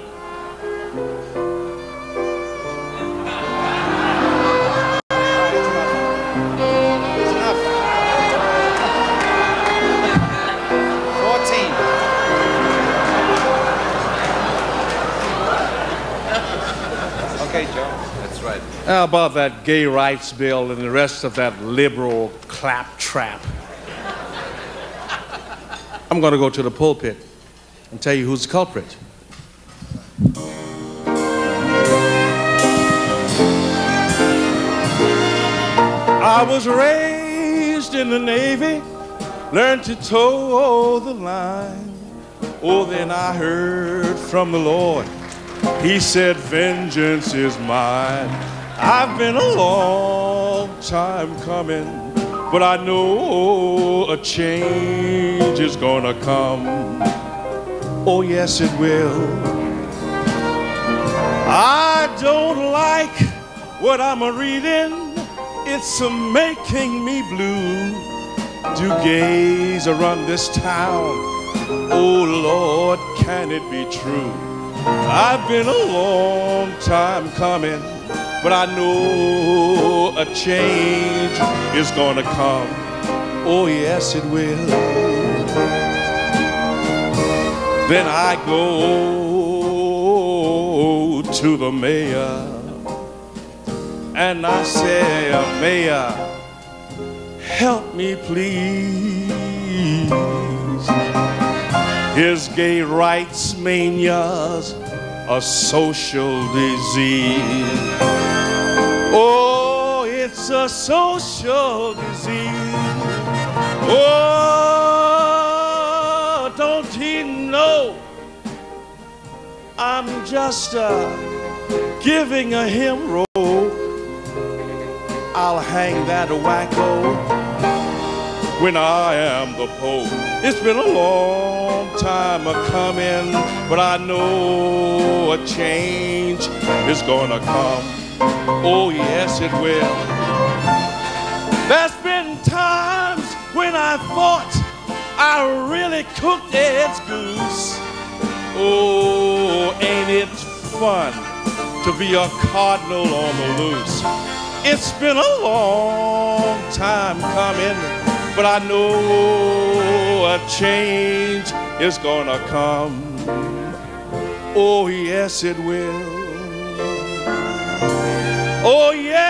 Okay, Joe. That's right. How about that gay rights bill and the rest of that liberal claptrap? I'm going to go to the pulpit and tell you who's the culprit. I was raised in the Navy, learned to toe the line. Oh, then I heard from the Lord. He said, vengeance is mine. I've been a long time coming, but I know a change is gonna come. Oh, yes, it will. I don't like what I'm a-reading. It's making me blue. Do gays run this town? Oh, Lord, can it be true? I've been a long time coming, but I know a change is gonna come. Oh, yes, it will. Then I go to the mayor and I say, Mayor, help me please. His gay rights mania's a social disease. Oh, it's a social disease. Oh, don't he know I'm just giving a hymn roll? I'll hang that wacko when I am the Pope. It's been a long time a-coming, but I know a change is gonna come. Oh, yes, it will. There's been times when I thought I really cooked Ed's goose. Oh, ain't it fun to be a cardinal on the loose? It's been a long time coming, but I know a change is gonna come. Oh, yes, it will. Oh,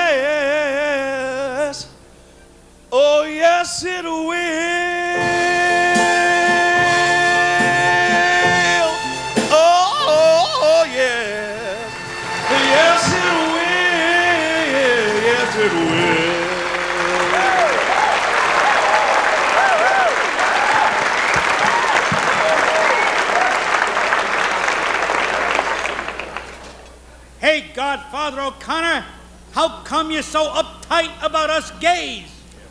yes. Oh, yes, it will. Oh, yes. Yes, it will. Yes, it will. Hey, Godfather O'Connor, how come you're so uptight about us gays?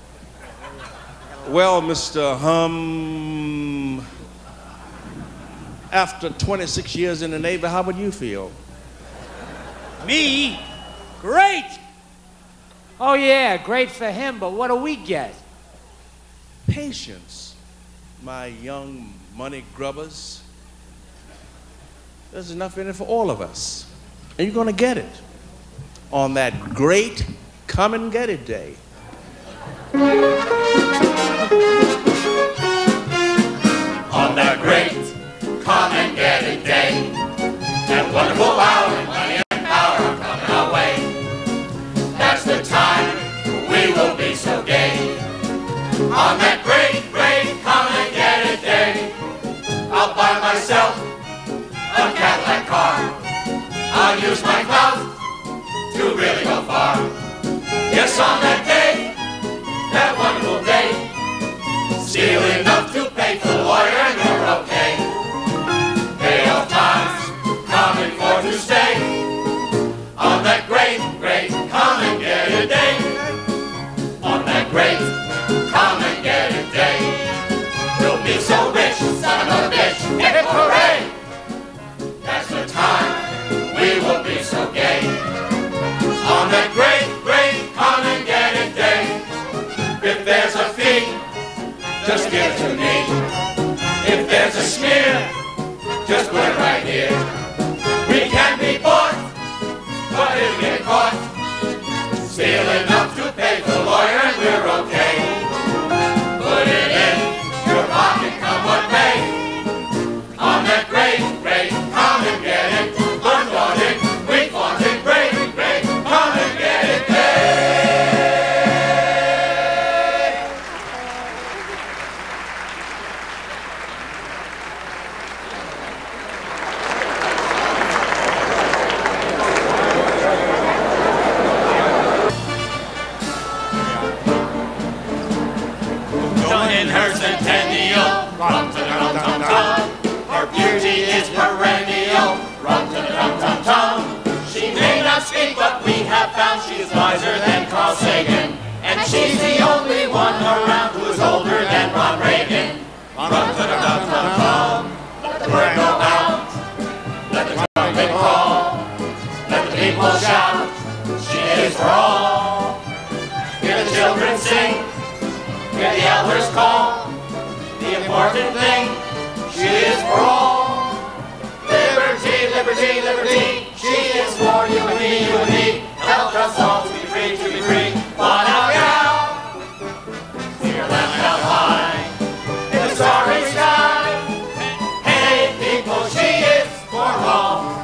Well, Mr. Hum, after 26 years in the Navy, how would you feel? Me? Great! Oh, yeah, great for him, but what do we get? Patience, my young money grubbers. There's enough in it for all of us. And you're gonna get it on that great come and get it day. On that great come and get it day, on that day, that wonderful day. Steal enough to pay for the lawyer and you're okay. Payoff time's coming for to stay. On that great, great, come and get a day. On that great, come and get a day. We'll be so rich, son of a bitch, hip hooray! That's the time we will be so gay. On that great, great, come and get a day. If there's a fee, just give it to me. If there's a smear, just put it right here. We can be bought, but if we get caught, steal enough to pay for the lawyer and we're okay. Put it in your pocket, come what may. On that great, great, come and get it. Undaunted, we flaunt it, great, great, come and get it day. In her centennial, rum-ta-dum-tum-tum. Her beauty is perennial, rum-ta-dum-tum-tum. She may not speak, but we have found she is wiser than Carl Sagan. And she's the only one around who is older than Ron Reagan. Rum-ta-dum-tum-tum. Let the word go out, let the trumpet call, let the people shout, she is for all. Hear the children sing, hear the elders call. The important thing, she is for all. Liberty, liberty, liberty. She is for you and me, you and me. Help us all to be free, to be free. One out, out. Sing her left out high in the starry sky. Hey, people, she is for all.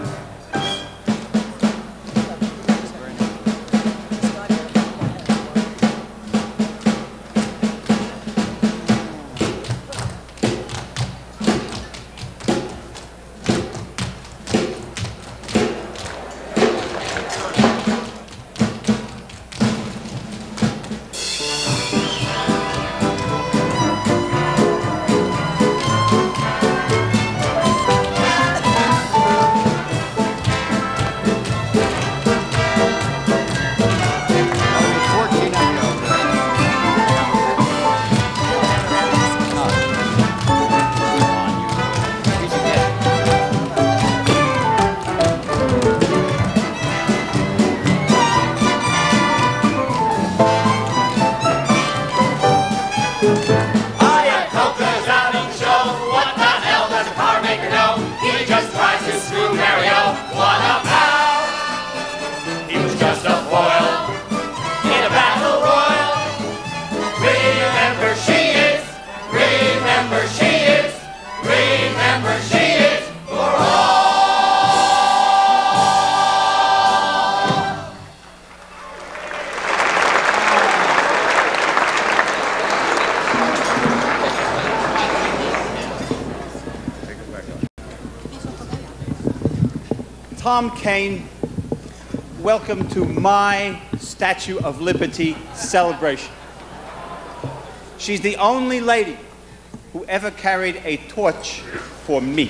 Tom Kane, welcome to my Statue of Liberty celebration. She's the only lady who ever carried a torch for me.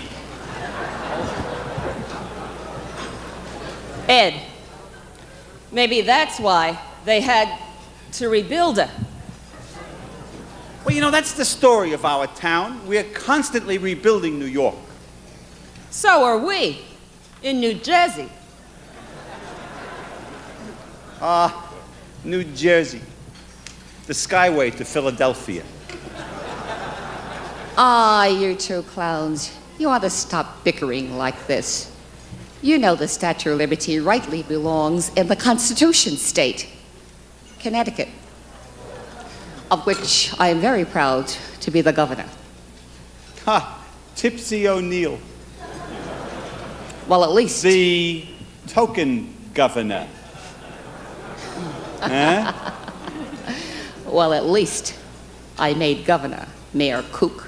Ed, maybe that's why they had to rebuild her. Well, you know, that's the story of our town. We're constantly rebuilding New York. So are we, in New Jersey. New Jersey. The Skyway to Philadelphia. Ah, you two clowns. You ought to stop bickering like this. You know the Statue of Liberty rightly belongs in the Constitution state, Connecticut, of which I am very proud to be the governor. Ha! Tipsy O'Neill. Well, at least... The token governor. Huh? Well, at least I made governor, Mayor Kook.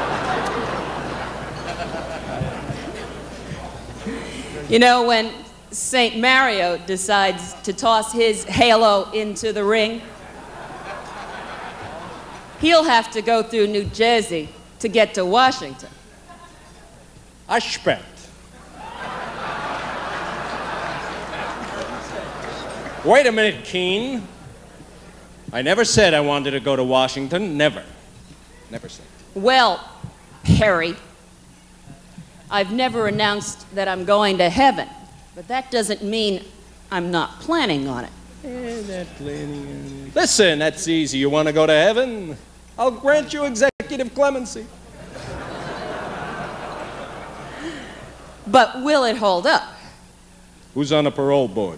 You know, when St. Mario decides to toss his halo into the ring, he'll have to go through New Jersey to get to Washington. I expect. Wait a minute, Keen. I never said I wanted to go to Washington. Never. Never said. Well, Perry, I've never announced that I'm going to heaven, but that doesn't mean I'm not planning on it. Listen, that's easy. You want to go to heaven? I'll grant you executive clemency. But will it hold up? Who's on the parole board?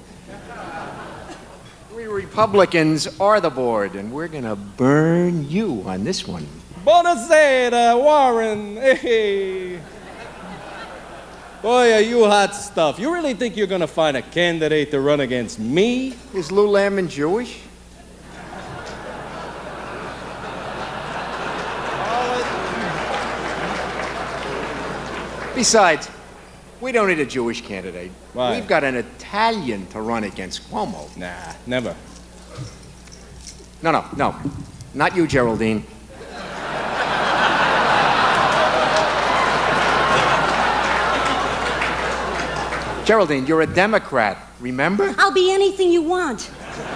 We Republicans are the board, and we're gonna burn you on this one. Buonasera, Warren. Hey. Boy, are you hot stuff. You really think you're gonna find a candidate to run against me? Is Lou Lamon Jewish? Besides, we don't need a Jewish candidate. Why? We've got an Italian to run against Cuomo. Nah, never. No. Not you, Geraldine. Geraldine, you're a Democrat, remember? I'll be anything you want.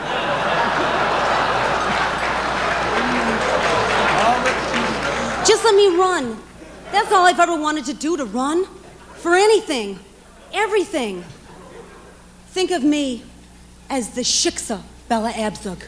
Just let me run. That's all I've ever wanted to do, to run. For anything. Everything. Think of me as the Shiksa Bella Abzug.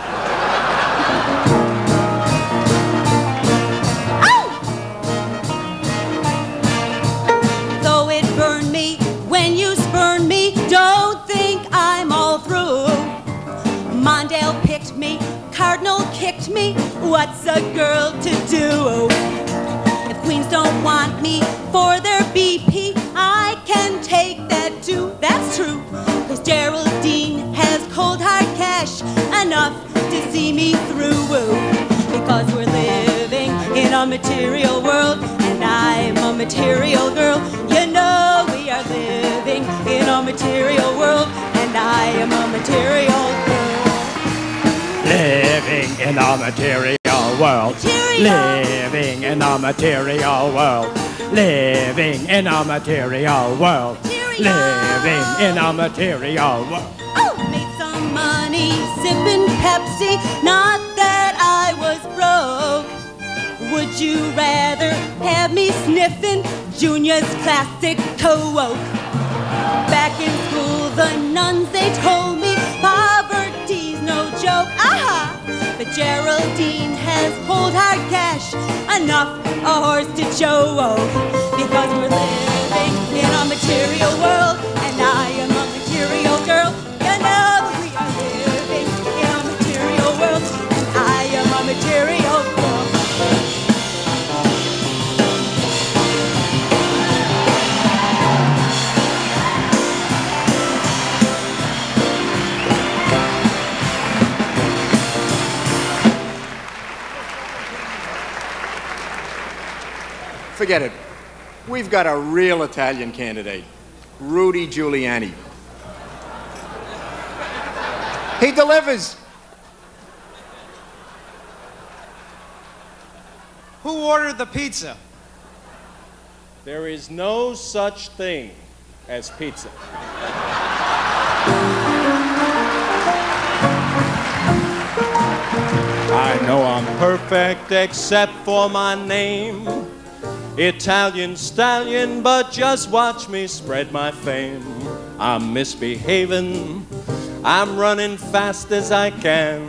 Though it burned me when you spurned me, don't think I'm all through. Mondale picked me, Cardinal kicked me, what's a girl to do? If Queens don't want me for their BP, I can take that too, that's true. Cause Geraldine has cold hard cash enough to see me through. Because we're living in a material world, and I'm a material girl. You know we are living in a material world, and I am a material girl. Living in a material world. Living in a material world. Living in a material world. Living in a material world. Oh, made some money sipping Pepsi, not that I was broke. Would you rather have me sniffing Junior's classic Coke? Back in school, the nuns, they told me poverty's no joke. Aha! But Geraldine has cold hard cash enough a horse to choke. Because we're living in a material world, and I am a material girl. You know that we are living in a material world, and I am a material girl. Forget it. We've got a real Italian candidate, Rudy Giuliani. He delivers. Who ordered the pizza? There is no such thing as pizza. I know I'm perfect except for my name. Italian stallion, but just watch me spread my fame. I'm misbehaving, I'm running fast as I can.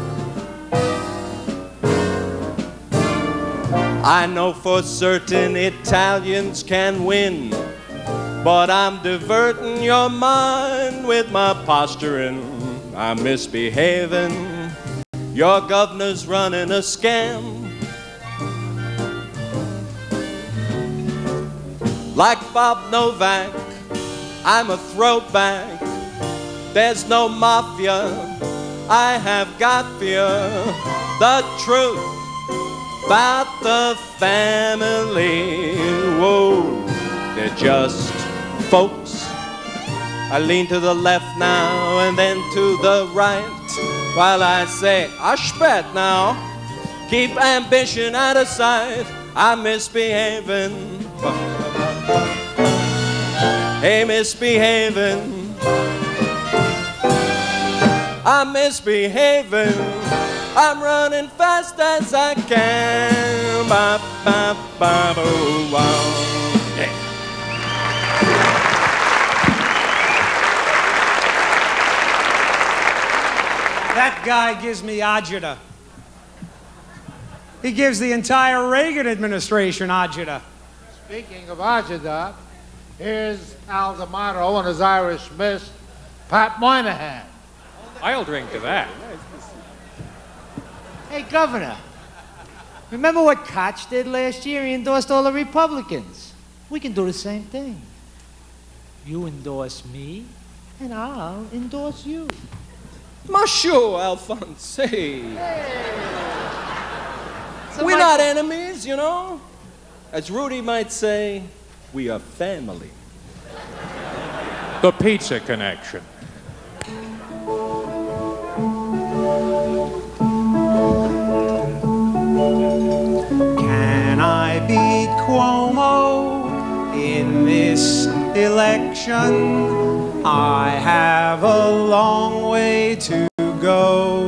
I know for certain Italians can win, but I'm diverting your mind with my posturing. I'm misbehaving, your governor's running a scam. Like Bob Novak, I'm a throwback. There's no mafia, I have got fear. The truth about the family, whoa, they're just folks I lean to the left now and then to the right, while I say, Ashpet now, keep ambition out of sight. I'm misbehaving. Hey, misbehaving. I'm misbehaving. I'm running fast as I can. Ba, ba, ba, boo, wow. Yeah. That guy gives me agita. He gives the entire Reagan administration agita. Speaking of agita, here's Al D'Amato and his Irish Miss, Pat Moynihan. I'll drink to that. Hey, Governor, remember what Koch did last year? He endorsed all the Republicans. We can do the same thing. You endorse me, and I'll endorse you. Monsieur Alphonse. We're not enemies, you know. As Rudy might say, we are family. The pizza connection. Can I beat Cuomo in this election? I have a long way to go.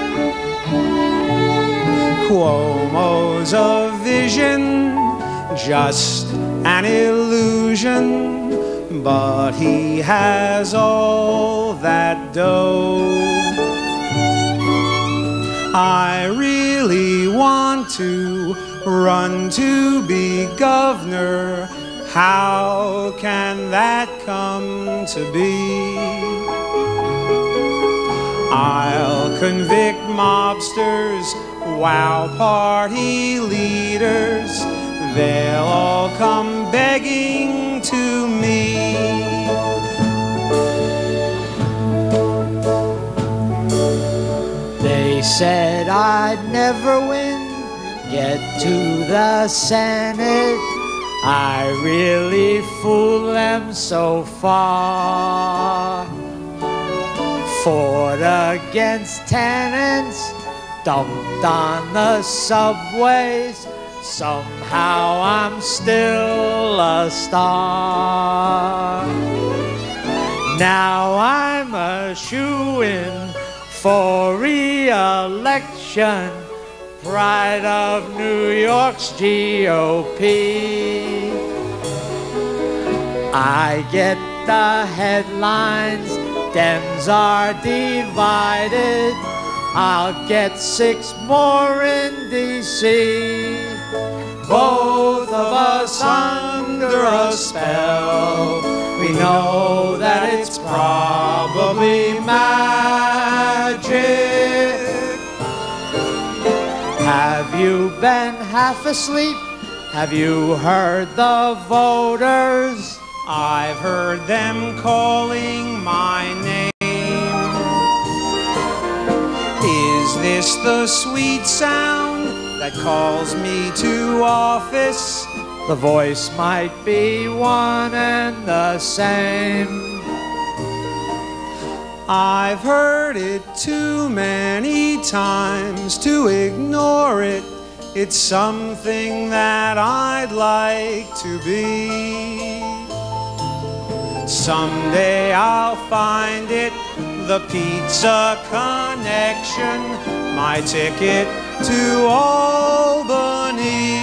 Cuomo's a vision, just an illusion, but he has all that dough. I really want to run to be governor. How can that come to be? I'll convict mobsters, wow party leaders. They'll all come begging to me. They said I'd never win, get to the Senate. I really fooled them so far. Fought against tenants, dumped on the subways. Somehow I'm still a star. Now I'm a shoo-in for re-election, pride of New York's GOP. I get the headlines, Dems are divided. I'll get 6 more in DC. Both of us under a spell. We know that it's probably magic. Have you been half asleep? Have you heard the voters? I've heard them calling my name. Is this the sweet sound that calls me to office? The voice might be one and the same. I've heard it too many times to ignore it. It's something that I'd like to be. Someday I'll find it, the pizza connection, my ticket to Albany.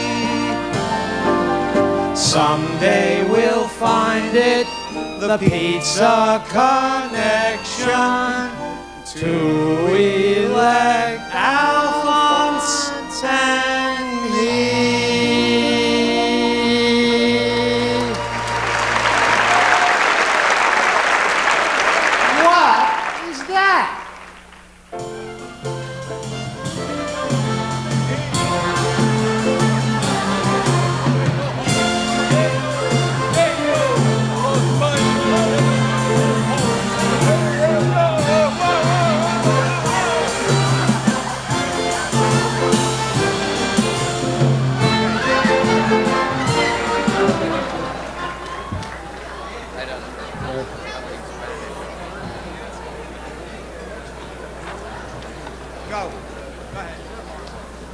Someday we'll find it, the pizza connection, to elect Alphonse and me. What is that?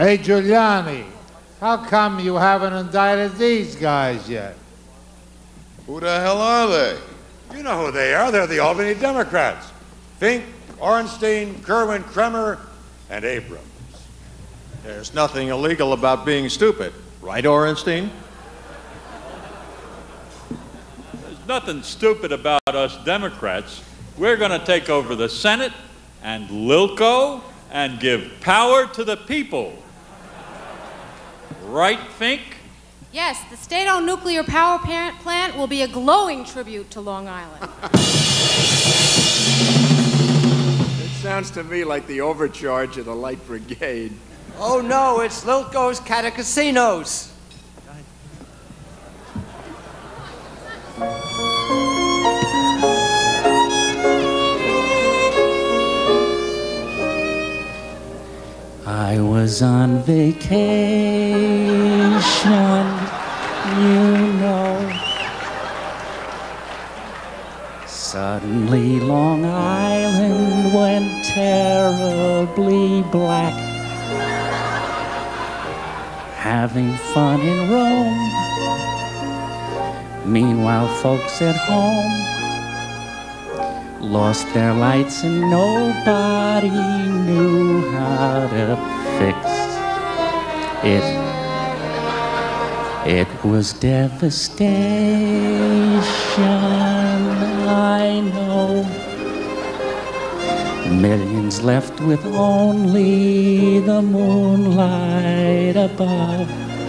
Hey, Giuliani, how come you haven't indicted these guys yet? Who the hell are they? You know who they are. They're the Albany Democrats. Fink, Orenstein, Kerwin, Kremer, and Abrams. There's nothing illegal about being stupid, right, Orenstein? There's nothing stupid about us Democrats. We're going to take over the Senate and Lilco and give power to the people. Right, Fink? Yes, the state-owned nuclear power plant will be a glowing tribute to Long Island. It sounds to me like the overcharge of the Light Brigade. Oh no, it's Lilco's Catacasinos. I was on vacation, you know. Suddenly Long Island went terribly black. Having fun in Rome. Meanwhile, folks at home lost their lights and nobody knew how to fix it. It was devastation, I know. Millions left with only the moonlight above.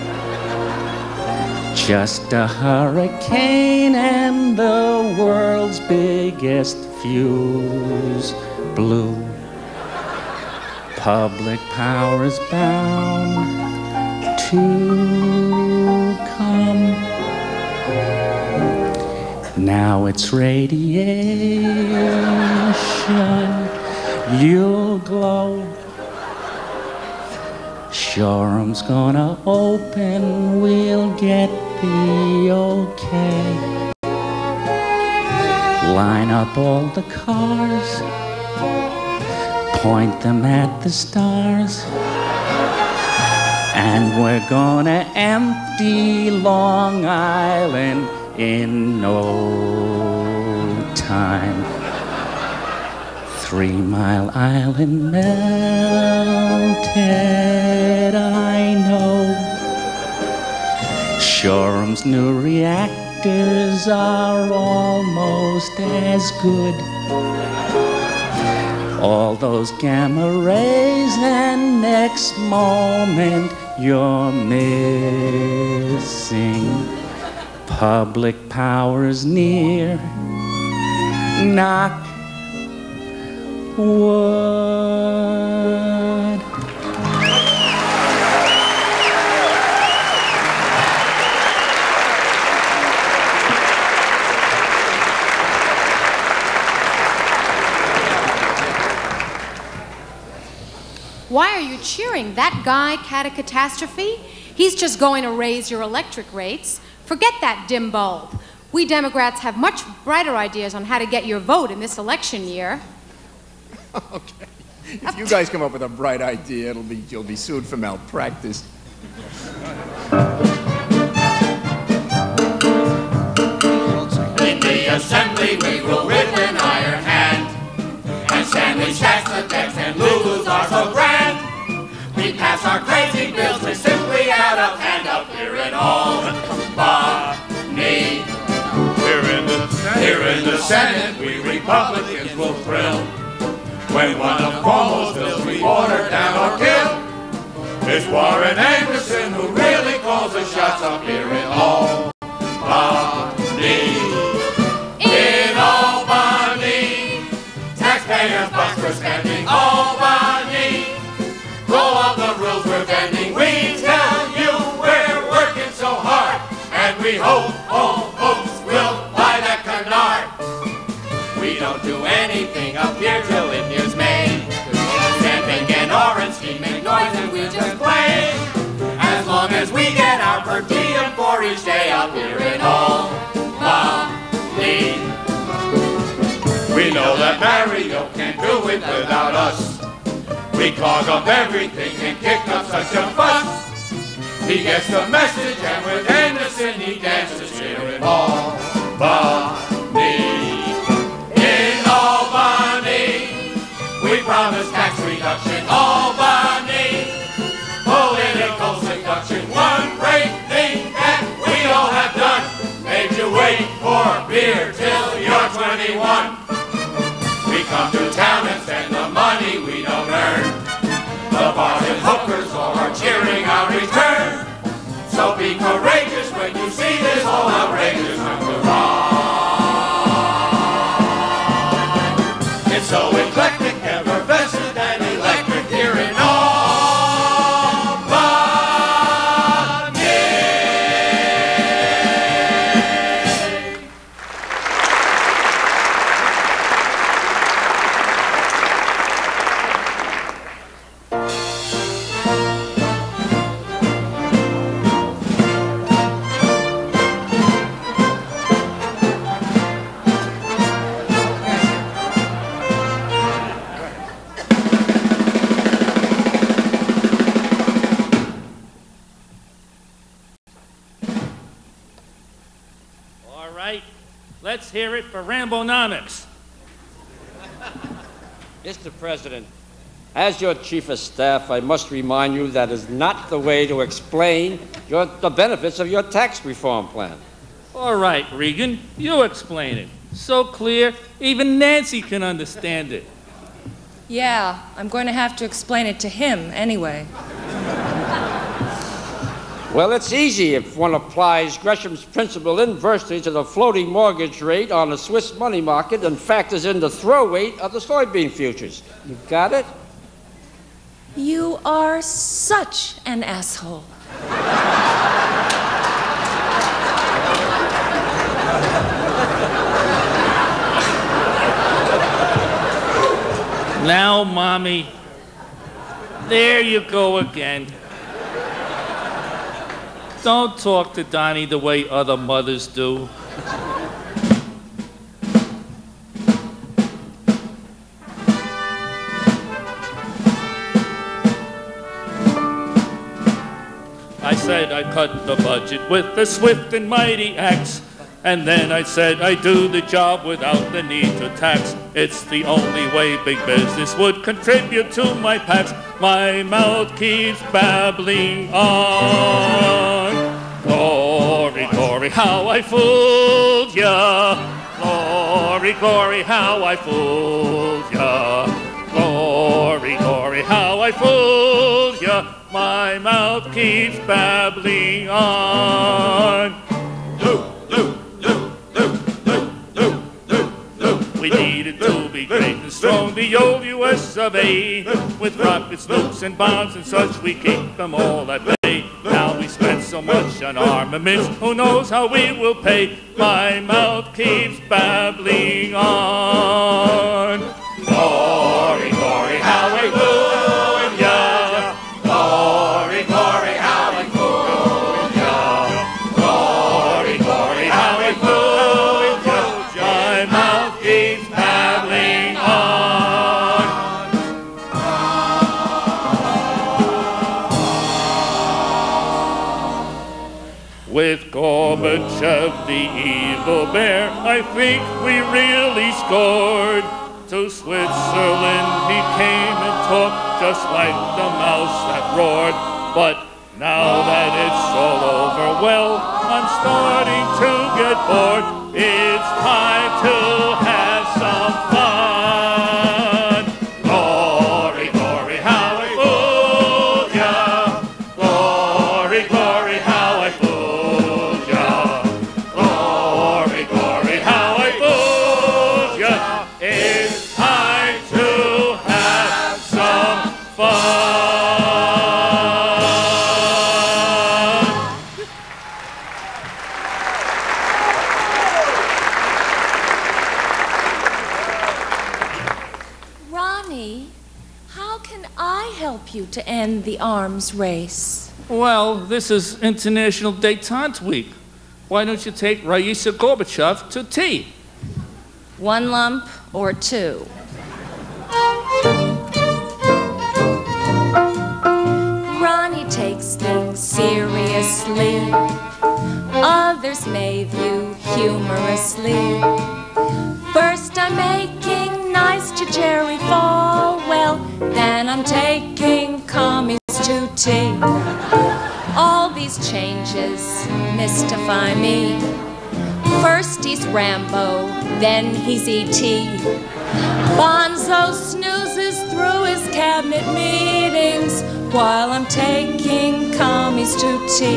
Just a hurricane and the world's biggest fuse blew. Public power's bound to come. Now it's radiation. You'll glow. Shoreham's gonna open. We'll get the okay. Line up all the cars, point them at the stars, and we're gonna empty Long Island in no time. 3 Mile Island melted, I know. Shoreham's new reactors are almost as good. All those gamma rays, and next moment you're missing. Public power's near. Knock wood. Why are you cheering? That guy, Catastrophe? He's just going to raise your electric rates. Forget that dim bulb. We Democrats have much brighter ideas on how to get your vote in this election year. Okay. If you guys come up with a bright idea, you'll be sued for malpractice. In the assembly we rule with an iron hand, and Stanley stacks the decks and Lulu's are so grand. We pass our crazy bills, we're simply out of hand up here in Albany. Here in the Senate, we Republicans will thrill when one of Cuomo's bills we order down or kill. It's Warren Anderson who really calls the shots up here in Albany. In Albany, taxpayers' bucks we're spending. Albany, roll up the rules we're bending. We tell you we're working so hard, and we hope all folks will buy that canard. We don't do anything up here till it nears May. Sandbank and Orenstein make noise and we'll just play. As long as we get our per diem for each day up here in Albany. We know that Mario can't do it without us. We clog up everything and kick up such a fuss. He gets the message and with Anderson he dances here in Albany. In Albany, we promise tax reduction. Albany, political seduction. One great thing that we all have done, made you wait for beer till you're 21. We come to town and spend the money we don't earn. The bars and hookers all are cheering our return. So be courageous when you see this whole outrageous run. It's so eclectic, effervescent, and electric here in Let's hear it for Rambonomics. Mr. President, as your chief of staff, I must remind you that is not the way to explain the benefits of your tax reform plan. All right, Regan, you explain it. So clear, even Nancy can understand it. Yeah, I'm going to have to explain it to him anyway. Well, it's easy if one applies Gresham's principle inversely to the floating mortgage rate on the Swiss money market and factors in the throw weight of the soybean futures. You got it? You are such an asshole. Now, Mommy, there you go again. Don't talk to Donnie the way other mothers do. I said I cut the budget with a swift and mighty axe. And then I said I do the job without the need to tax. It's the only way big business would contribute to my PAX. My mouth keeps babbling on. Glory, glory, how I fooled ya. Glory, glory, how I fooled ya. Glory, glory, how I fooled ya. My mouth keeps babbling on. We needed to be great and strong, the old US of A. With rockets, nukes, and bombs and such, we keep them all at bay. Now we spend so much on armaments, who knows how we will pay. My mouth keeps babbling on. Glory, glory, how I fooled ya. Glory, glory, how I fooled ya. Glory, glory, how I fooled ya. My mouth keeps babbling on. With Gorbachev, the evil bear, I think we really scored. To Switzerland he came and talked just like the mouse that roared. But now that it's all over, well, I'm starting to get bored. It's time to have some fun. Glory, glory, how I fooled ya. Glory, glory, how I fooled ya. Glory, glory, how I fooled ya. It's time to have some fun. Ronnie, how can I help you to end the arms race? Well, this is International Détente Week. Why don't you take Raisa Gorbachev to tea? One lump or two? seriously. Others may view humorously. First I'm making nice to Jerry Falwell, then I'm taking commies to tea. All these changes mystify me. First he's Rambo, then he's E.T. Bonzo snoozes through his cabinet meetings while I'm taking commies to tea.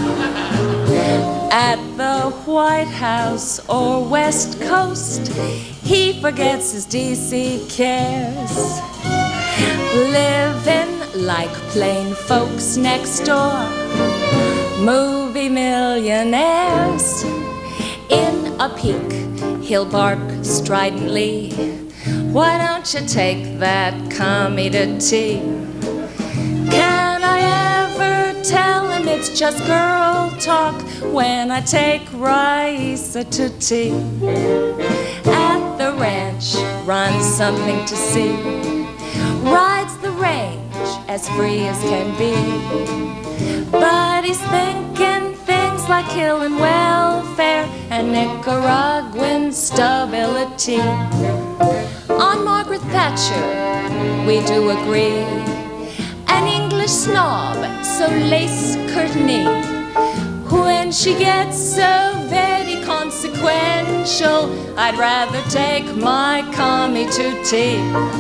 At the White House or West Coast, he forgets his DC cares. Living like plain folks next door, movie millionaires. In a peak, he'll bark stridently, why don't you take that commie to tea? Can I ever tell him it's just girl talk when I take Raisa to tea? At the ranch, runs something to see, rides the range as free as can be. But he's thinking things like killing welfare and Nicaraguan stability. On Margaret Thatcher, we do agree. An English snob, so lace curtainy. When she gets so very consequential, I'd rather take my commie to tea.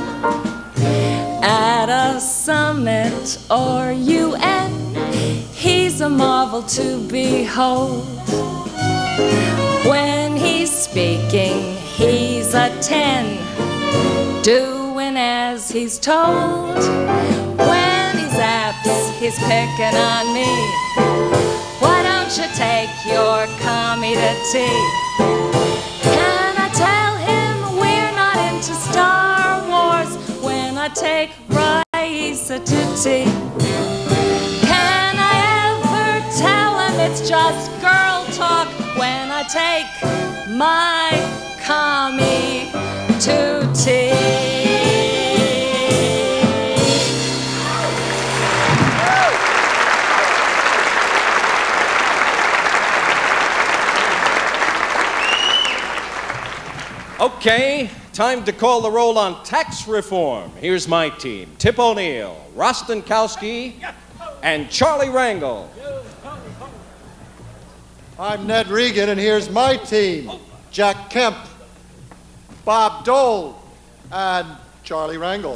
At a summit or UN, he's a marvel to behold. When he's speaking, he's a 10, doing as he's told. When he zaps, he's picking on me. Why don't you take your commie to tea? Can I tell him we're not into Star Wars when I take Raisa to tea? Can I ever tell him it's just girl talk when I take my commie to tea? Okay, time to call the roll on tax reform. Here's my team: Tip O'Neill, Rostenkowski, and Charlie Rangel. I'm Ned Regan, and here's my team: Jack Kemp, Bob Dole, and Charlie Rangel.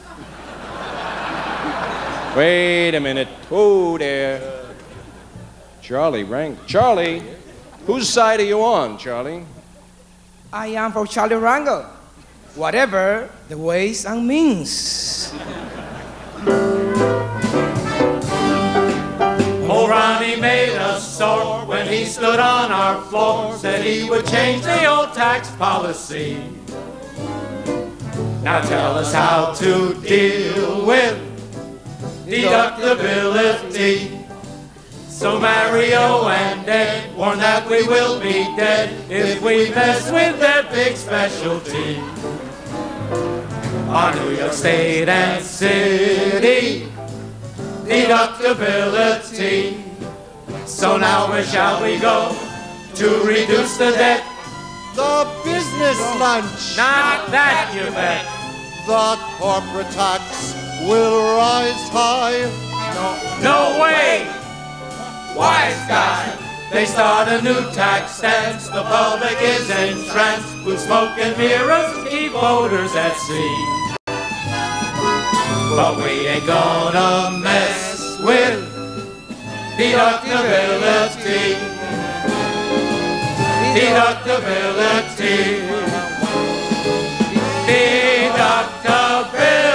Wait a minute. Who there? Charlie Rangel. Charlie, whose side are you on, Charlie? I am for Charlie Rangel, whatever the ways and means. Old Ronnie made us sore when he stood on our floor, said he would change the old tax policy. Now tell us how to deal with deductibility. So Mario and Ed warn that we will be dead if we mess with their big specialty. On New York State and City deductibility. So now where shall we go to reduce the debt? The business lunch. Not that, you bet. The corporate tax will rise high. No way! Wise guy, they start a new tax stance. The public is entranced with smoke and mirrors to keep voters at sea. But we ain't gonna mess with deductibility. Deductibility. Deductibility.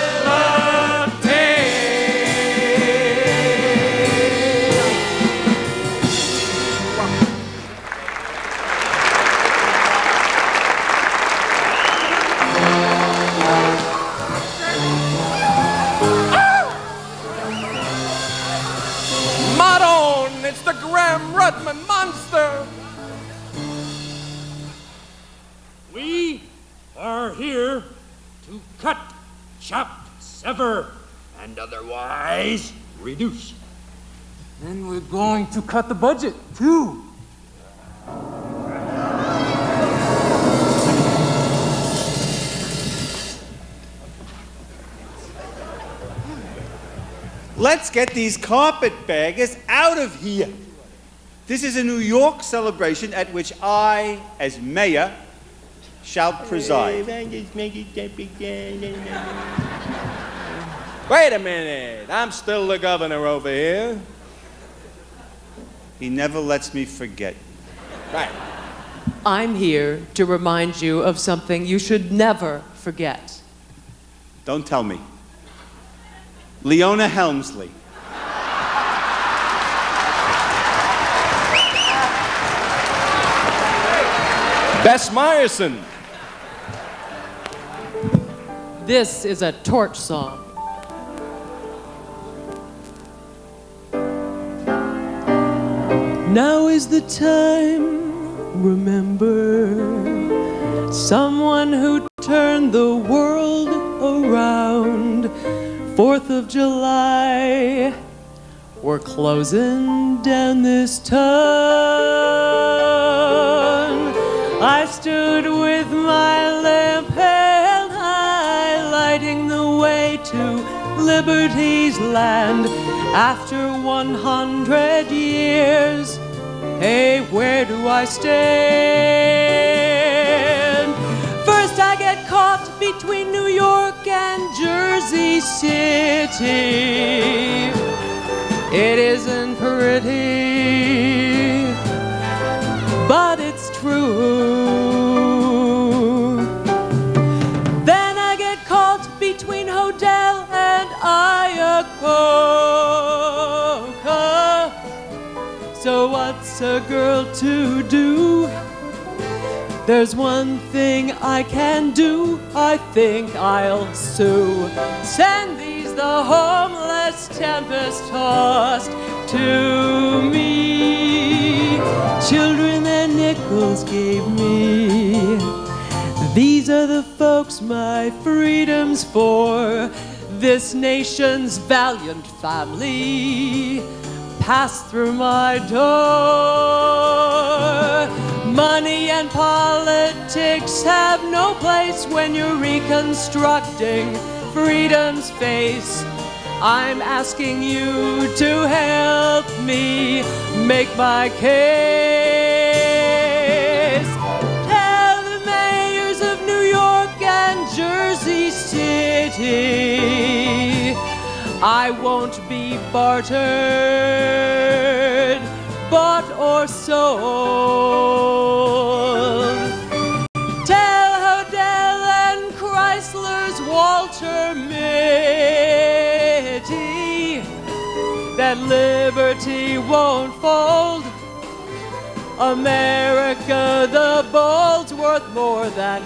It's the Graham Rudman monster! We are here to cut, chop, sever, and otherwise reduce And we're going to cut the budget, too. Let's get these carpetbaggers out of here. This is a New York celebration at which I, as mayor, shall preside. Wait a minute. I'm still the governor over here. He never lets me forget. Right. I'm here to remind you of something you should never forget. Don't tell me. Leona Helmsley. Bess Meyerson. This is a torch song. Now is the time, remember, someone who turned the world around. 4th of July, we're closing down this town. I stood with my lamp held high, lighting the way to liberty's land. After 100 years, hey, where do I stand? First I get caught between New York and Jersey City. It isn't pretty, but it's true. Then I get caught between Hodel and Iacocca. So what's a girl to do? There's one thing I can do. I think I'll sue. Send these the homeless tempest-tossed to me. Children their nickels gave me. These are the folks my freedom's for. This nation's valiant family pass through my door. Money and politics have no place when you're reconstructing freedom's face. I'm asking you to help me make my case. Tell the mayors of New York and Jersey City I won't be bartered, bought or sold. Tell Hodel and Chrysler's Walter Mitty that liberty won't fold. America the bold's worth more than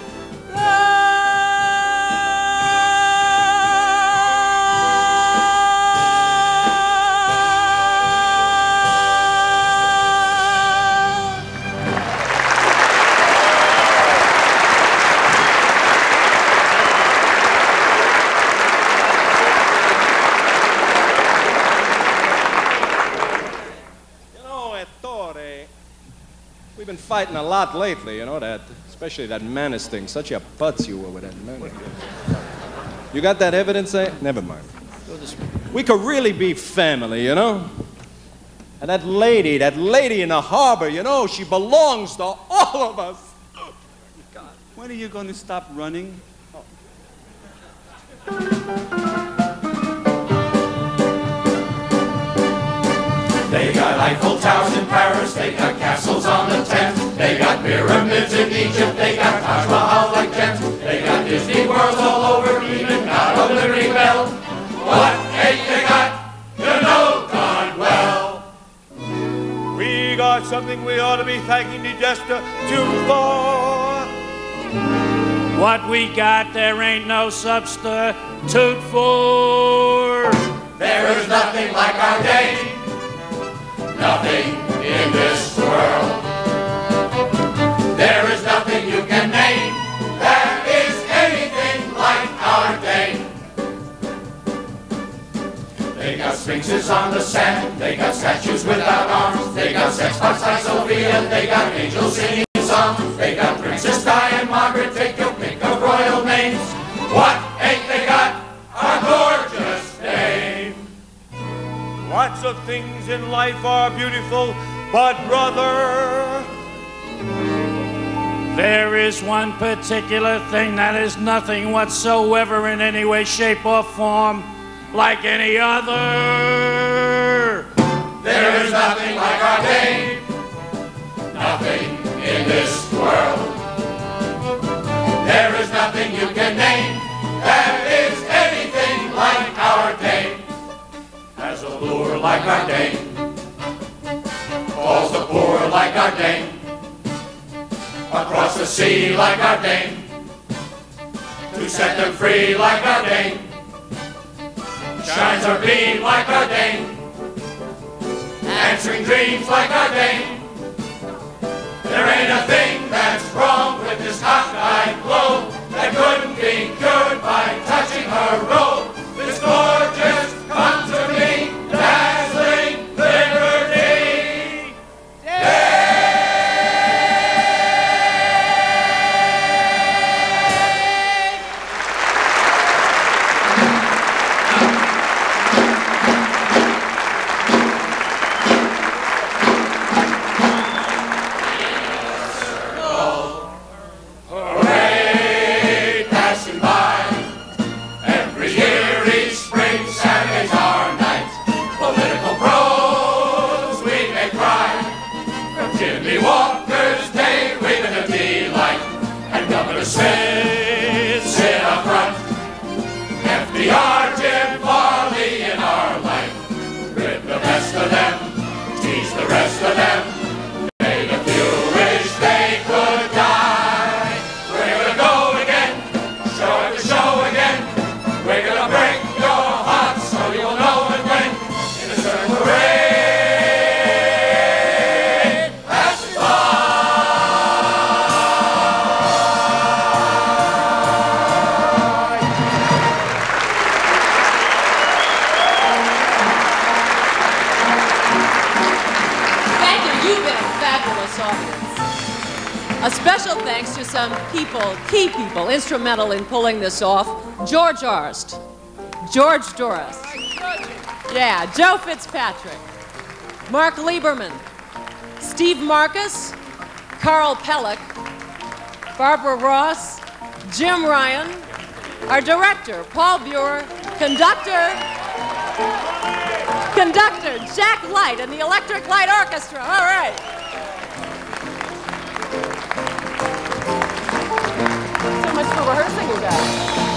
We've been fighting a lot lately, you know, that, especially that Manus thing. Such a putz you were with that Manus. You got that evidence there? Never mind. We could really be family, you know? And that lady in the harbor, you know, she belongs to all of us. Oh, God. When are you going to stop running? They got Eiffel Towers in Paris, they got castles on the Thames, they got pyramids in Egypt, they got Taj Mahal like gems, they got Disney Worlds all over, even got a Liberty Bell. What ain't they got? You know darn well. We got something we ought to be thanking the Destitute for. What we got there ain't no substitute for. There is nothing like our day. Nothing in this world. There is nothing you can name that is anything like our day. They got sphinxes on the sand, they got statues spots like Sophia, they got angels singing songs. They got Princess Di and Margaret, take your pick of royal names. What ain't they got? A gorgeous name. Lots of things in life are beautiful, but brother, there is one particular thing that is nothing whatsoever in any way, shape, or form like any other. There is nothing like our Dane, nothing in this world. There is nothing you can name that is anything like our Dane. Has a lure like our Dane, calls the poor like our Dane, across the sea like our Dane, to set them free like our Dane, shines her beam like our Dane, answering dreams like our Dane. There ain't a thing that's wrong with this cockeyed globe that couldn't be cured by touching her robe. This gorgeous comes to me, dazzling liberty. Hooray, passing by. Every year, each spring, Saturday's our night. Political prose, we may cry. From Jimmy Walker's day, we've been a delight. And Governor Smith, sit up front. FDR, Jim Farley in our life. Rip the best of them, tease the rest of them. Made a few wish they could die. We're gonna go again, show after show again. We're gonna break your hearts so you'll know it when in a certain parade passes by. Thank you. You've been a fabulous audience. A special thanks to some people, key people, instrumental in pulling this off. George Arst, George Doris, yeah, Joe Fitzpatrick, Mark Lieberman, Steve Marcus, Carl Pellick, Barbara Ross, Jim Ryan, our director, Paul Buer, conductor Jack Light and the Electric Light Orchestra. All right. So much for rehearsing, you guys.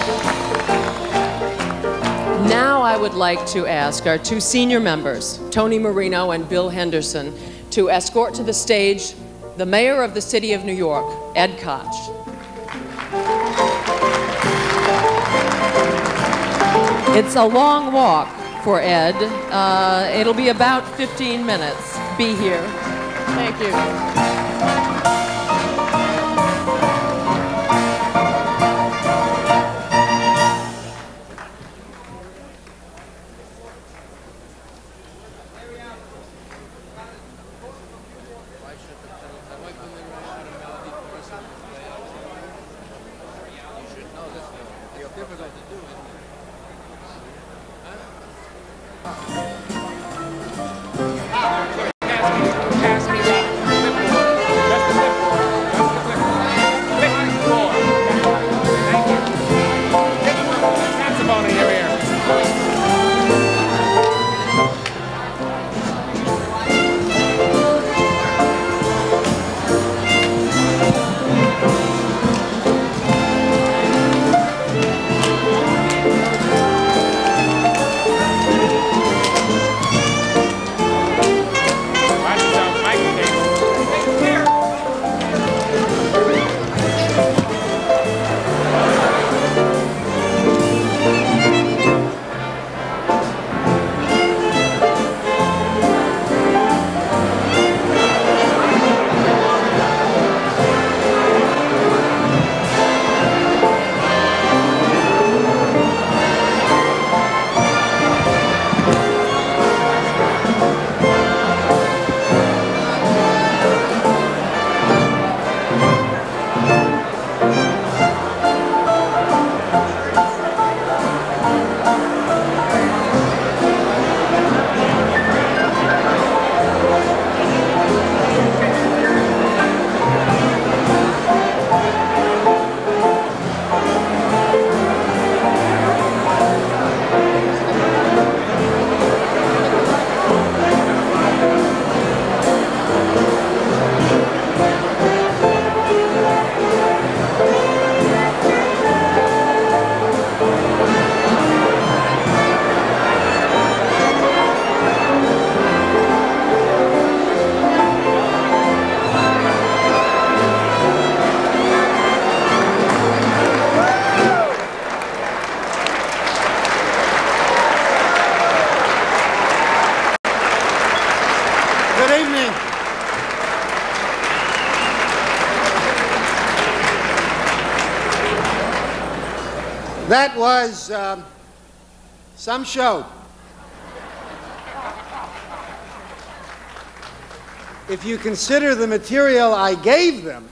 Now I would like to ask our two senior members, Tony Marino and Bill Henderson, to escort to the stage the mayor of the city of New York, Ed Koch. It's a long walk for Ed. It'll be about 15 minutes. Be here. Thank you. That was some show. If you consider the material I gave them,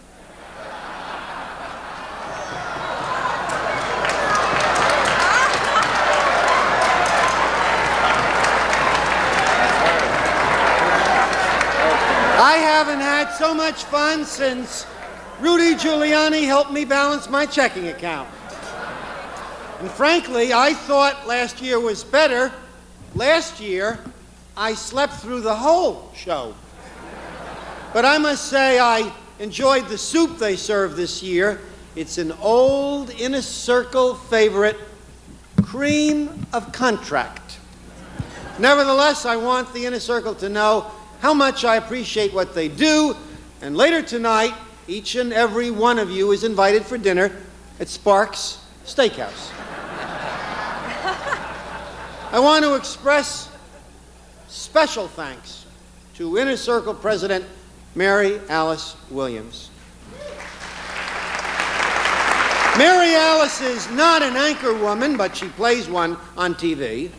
I haven't had so much fun since Rudy Giuliani helped me balance my checking account. And frankly, I thought last year was better. Last year, I slept through the whole show. But I must say I enjoyed the soup they served this year. It's an old Inner Circle favorite, cream of contract. Nevertheless, I want the Inner Circle to know how much I appreciate what they do, and later tonight, each and every one of you is invited for dinner at Sparks Steakhouse. I want to express special thanks to Inner Circle President Mary Alice Williams. Mary Alice is not an anchor woman, but she plays one on TV.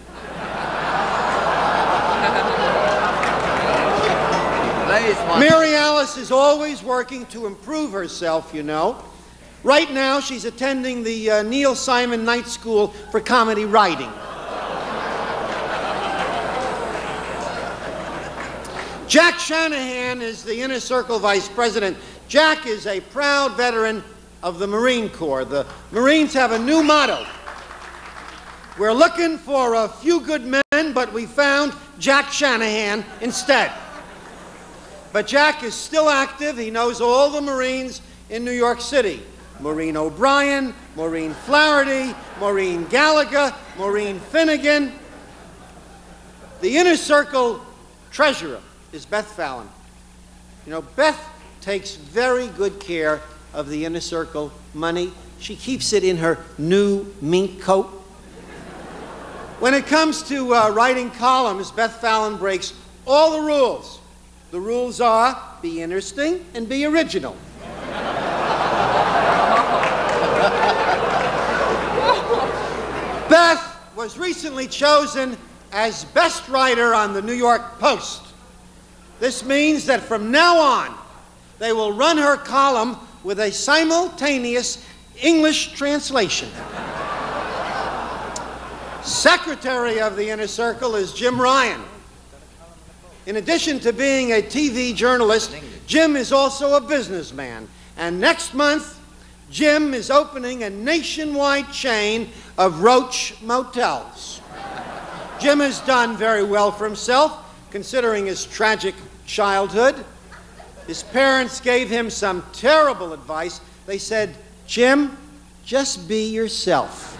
Mary Alice is always working to improve herself, you know. Right now, she's attending the Neil Simon Night School for Comedy Writing. Jack Shanahan is the Inner Circle Vice President. Jack is a proud veteran of the Marine Corps. The Marines have a new motto. We're looking for a few good men, but we found Jack Shanahan instead. But Jack is still active. He knows all the Marines in New York City. Maureen O'Brien, Maureen Flaherty, Maureen Gallagher, Maureen Finnegan. The Inner Circle treasurer is Beth Fallon. You know, Beth takes very good care of the Inner Circle money. She keeps it in her new mink coat. When it comes to writing columns, Beth Fallon breaks all the rules. The rules are be interesting and be original. Beth was recently chosen as best writer on the New York Post. This means that from now on, they will run her column with a simultaneous English translation. Secretary of the Inner Circle is Jim Ryan. In addition to being a TV journalist, Jim is also a businessman. And next month, Jim is opening a nationwide chain of Roach motels. Jim has done very well for himself, considering his tragic childhood. His parents gave him some terrible advice. They said, Jim, just be yourself.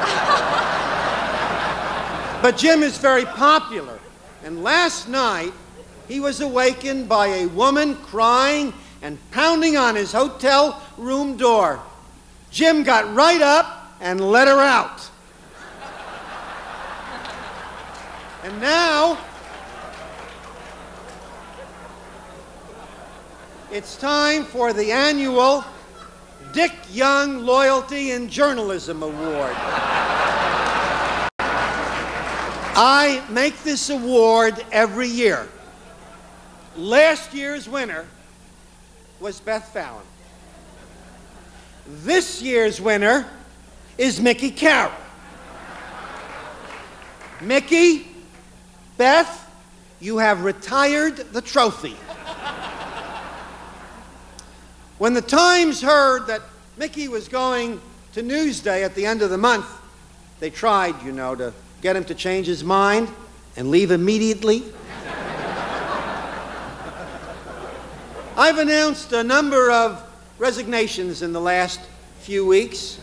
But Jim is very popular. And last night, he was awakened by a woman crying and pounding on his hotel room door. Jim got right up and let her out. And now, it's time for the annual Dick Young Loyalty in Journalism Award. I make this award every year. Last year's winner was Beth Fallon. This year's winner is Mickey Carroll. Mickey, Beth, you have retired the trophy. When the Times heard that Mickey was going to Newsday at the end of the month, they tried, you know, to get him to change his mind and leave immediately. I've announced a number of resignations in the last few weeks.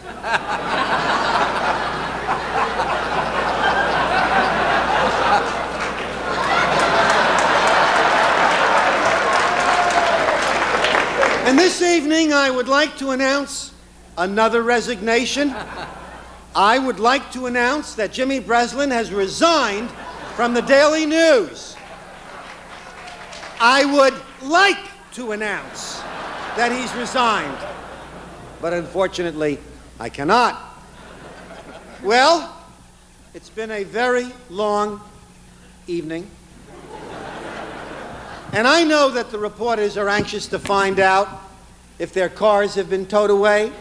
And this evening, I would like to announce another resignation. I would like to announce that Jimmy Breslin has resigned from the Daily News. I would like to announce that he's resigned, but unfortunately, I cannot. Well, it's been a very long evening. And I know that the reporters are anxious to find out if their cars have been towed away.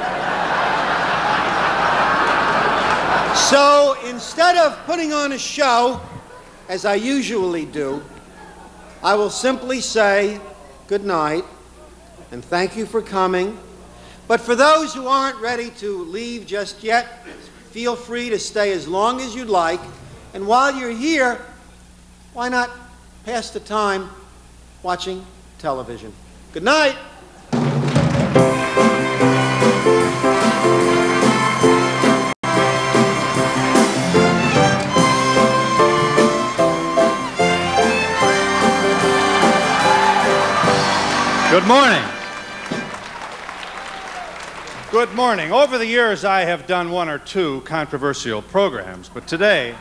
So instead of putting on a show, as I usually do, I will simply say good night and thank you for coming. But for those who aren't ready to leave just yet, feel free to stay as long as you'd like. And while you're here, why not pass the time watching television? Good night. Good morning. Good morning. Over the years, I have done one or two controversial programs, but today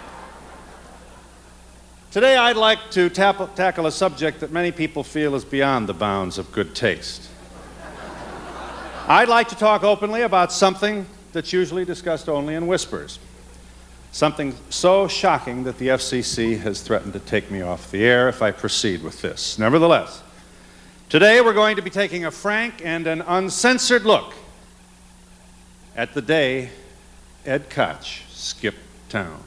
I'd like to tackle a subject that many people feel is beyond the bounds of good taste. I'd like to talk openly about something that's usually discussed only in whispers. Something so shocking that the FCC has threatened to take me off the air if I proceed with this. Nevertheless, today we're going to be taking a frank and an uncensored look at the day Ed Koch skipped town.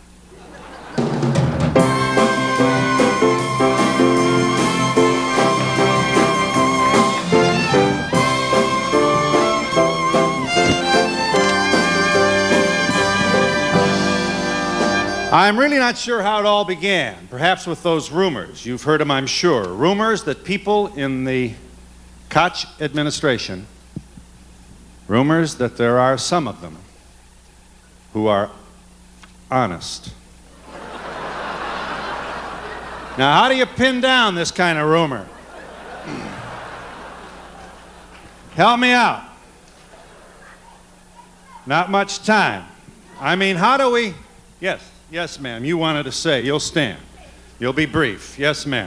I'm really not sure how it all began, perhaps with those rumors. You've heard them, I'm sure. Rumors that people in the Koch administration, rumors that there are some of them who are honest. Now, how do you pin down this kind of rumor? Help me out. Not much time. I mean, how do we... Yes, ma'am, you wanted to say. You'll stand. You'll be brief. Yes, ma'am.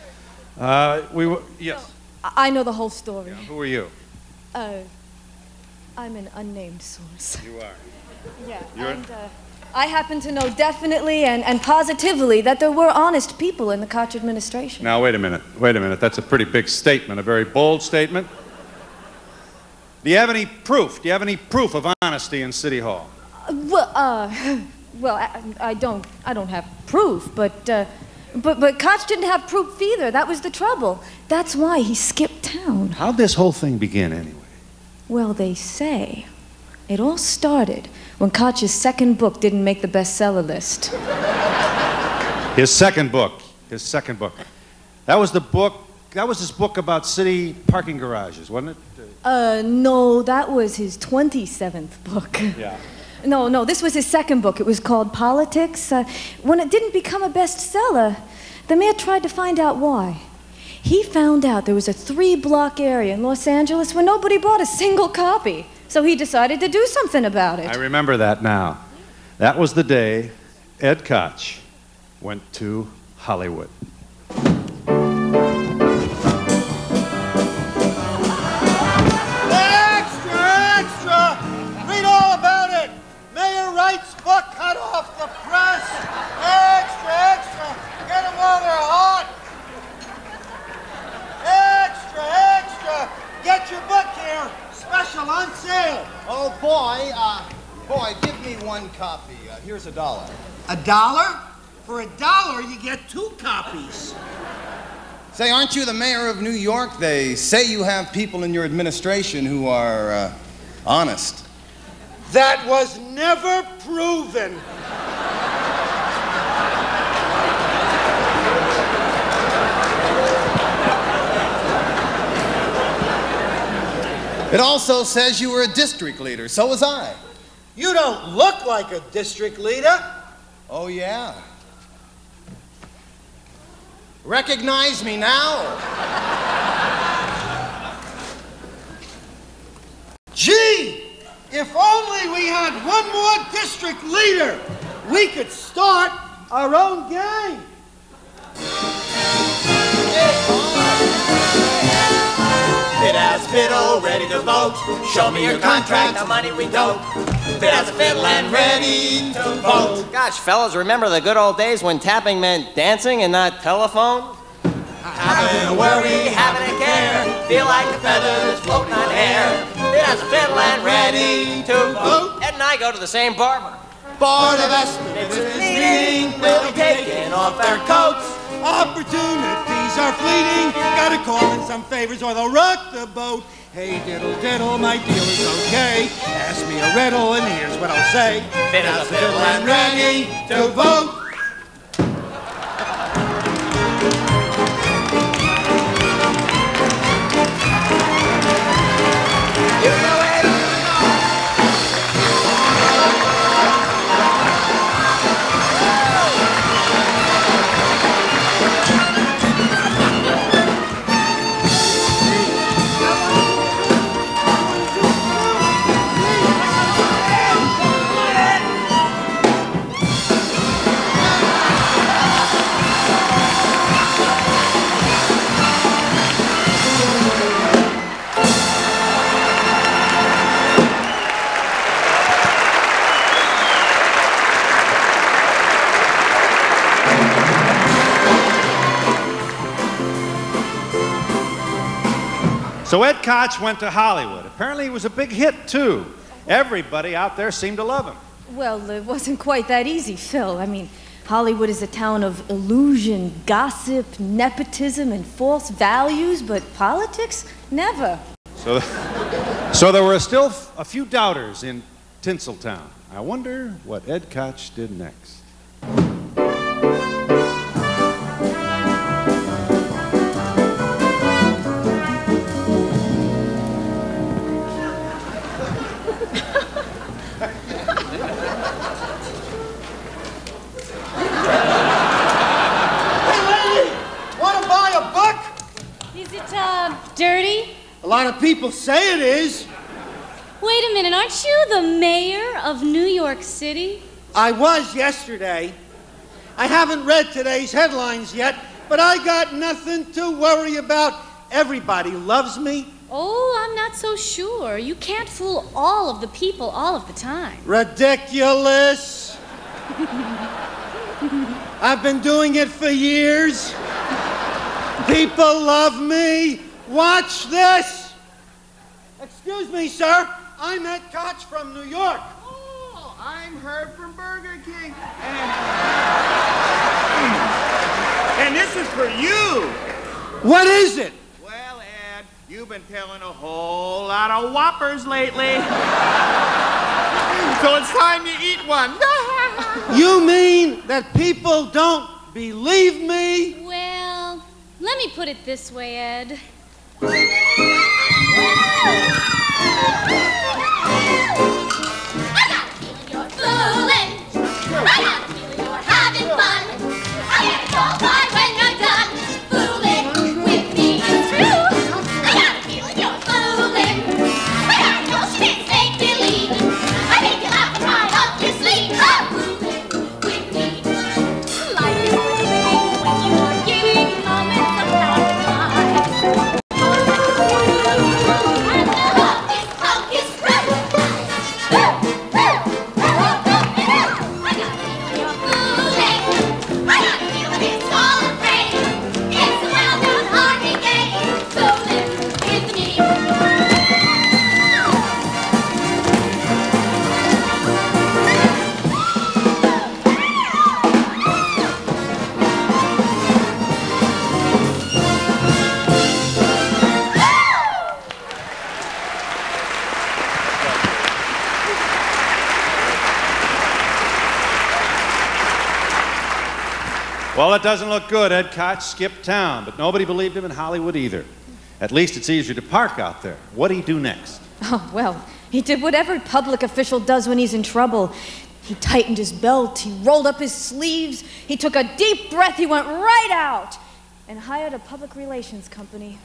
Yes. I know the whole story. Yeah, who are you? I'm an unnamed source. You are. Yeah, I happen to know definitely and positively that there were honest people in the Koch administration. Now, wait a minute. That's a pretty big statement, a very bold statement. Do you have any proof? Do you have any proof of honesty in City Hall? Well, I don't have proof, but Koch didn't have proof either. That was the trouble. That's why he skipped town. How'd this whole thing begin, anyway? Well, they say it all started when Koch's second book didn't make the bestseller list. His second book. That was his book about city parking garages, wasn't it? No, that was his 27th book. Yeah. No, this was his second book. It was called Politics. When it didn't become a bestseller, the mayor tried to find out why. He found out there was a 3-block area in Los Angeles where nobody bought a single copy. So he decided to do something about it. I remember that now. That was the day Ed Koch went to Hollywood. Extra! Read all about it! Mayor Wright's book cut off the press! Extra! Get them while they're hot! Extra! Get your book here! Special on sale! Oh, boy, give me one copy. Here's $1. $1? For $1, you get 2 copies. Say, aren't you the mayor of New York? They say you have people in your administration who are, honest. That was never proven. It also says you were a district leader. So was I. You don't look like a district leader. Oh, yeah. Recognize me now? Gee, if only we had one more district leader, we could start our own gang. Fit as a fiddle, ready to vote. Show me your contract, the money we don't. Fit as a fiddle and ready to vote. Gosh, fellas, remember the good old days when tapping meant dancing and not telephone? Having a worry, having a care. Feel like the feathers floating on air. Fit as a fiddle and ready to vote. Ed and I go to the same barber. Board of Estimates This meeting will be taking off their coats. Opportunities are fleeting. Gotta call in some favors or they'll rock the boat. Hey, diddle, diddle, my deal is okay. Ask me a riddle and here's what I'll say. Fit as a fiddle and ready to vote. So Ed Koch went to Hollywood. Apparently he was a big hit, too. Everybody out there seemed to love him. Well, it wasn't quite that easy, Phil. I mean, Hollywood is a town of illusion, gossip, nepotism, and false values, but politics? Never. So there were still a few doubters in Tinseltown. I wonder what Ed Koch did next. Dirty? A lot of people say it is. Wait a minute, aren't you the mayor of New York City? I was yesterday. I haven't read today's headlines yet, but I got nothing to worry about. Everybody loves me. Oh, I'm not so sure. You can't fool all of the people all of the time. Ridiculous. I've been doing it for years. People love me. Watch this! Excuse me, sir. I'm Ed Koch from New York. Oh, I'm Herb from Burger King. And this is for you. What is it? Well, Ed, you've been telling a whole lot of whoppers lately. So it's time you eat one. You mean that people don't believe me? Well, let me put it this way, Ed. Well, it doesn't look good. Ed Koch skipped town, but nobody believed him in Hollywood either. At least it's easier to park out there. What'd he do next? Oh, well, he did what every public official does when he's in trouble. He tightened his belt, he rolled up his sleeves, he took a deep breath, he went right out and hired a public relations company.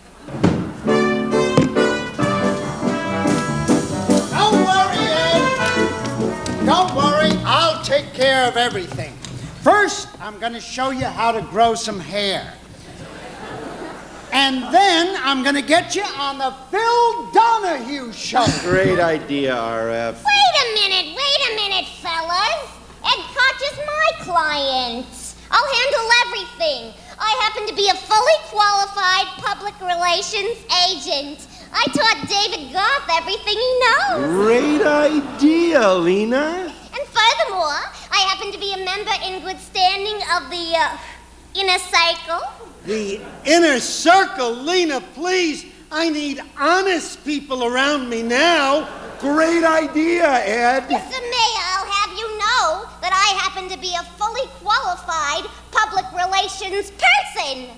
Don't worry, Ed. Don't worry, I'll take care of everything. First, I'm going to show you how to grow some hair. And then I'm going to get you on the Phil Donahue show. Great idea, RF. Wait a minute, fellas. Ed Koch is my client. I'll handle everything. I happen to be a fully qualified public relations agent. I taught David Goff everything he knows. Great idea, Lena. And furthermore, I happen to be a member in good standing of the inner circle. The inner circle, Lena, please. I need honest people around me now. Great idea, Ed. Mr. Mayor, I'll have you know that I happen to be a fully qualified public relations person.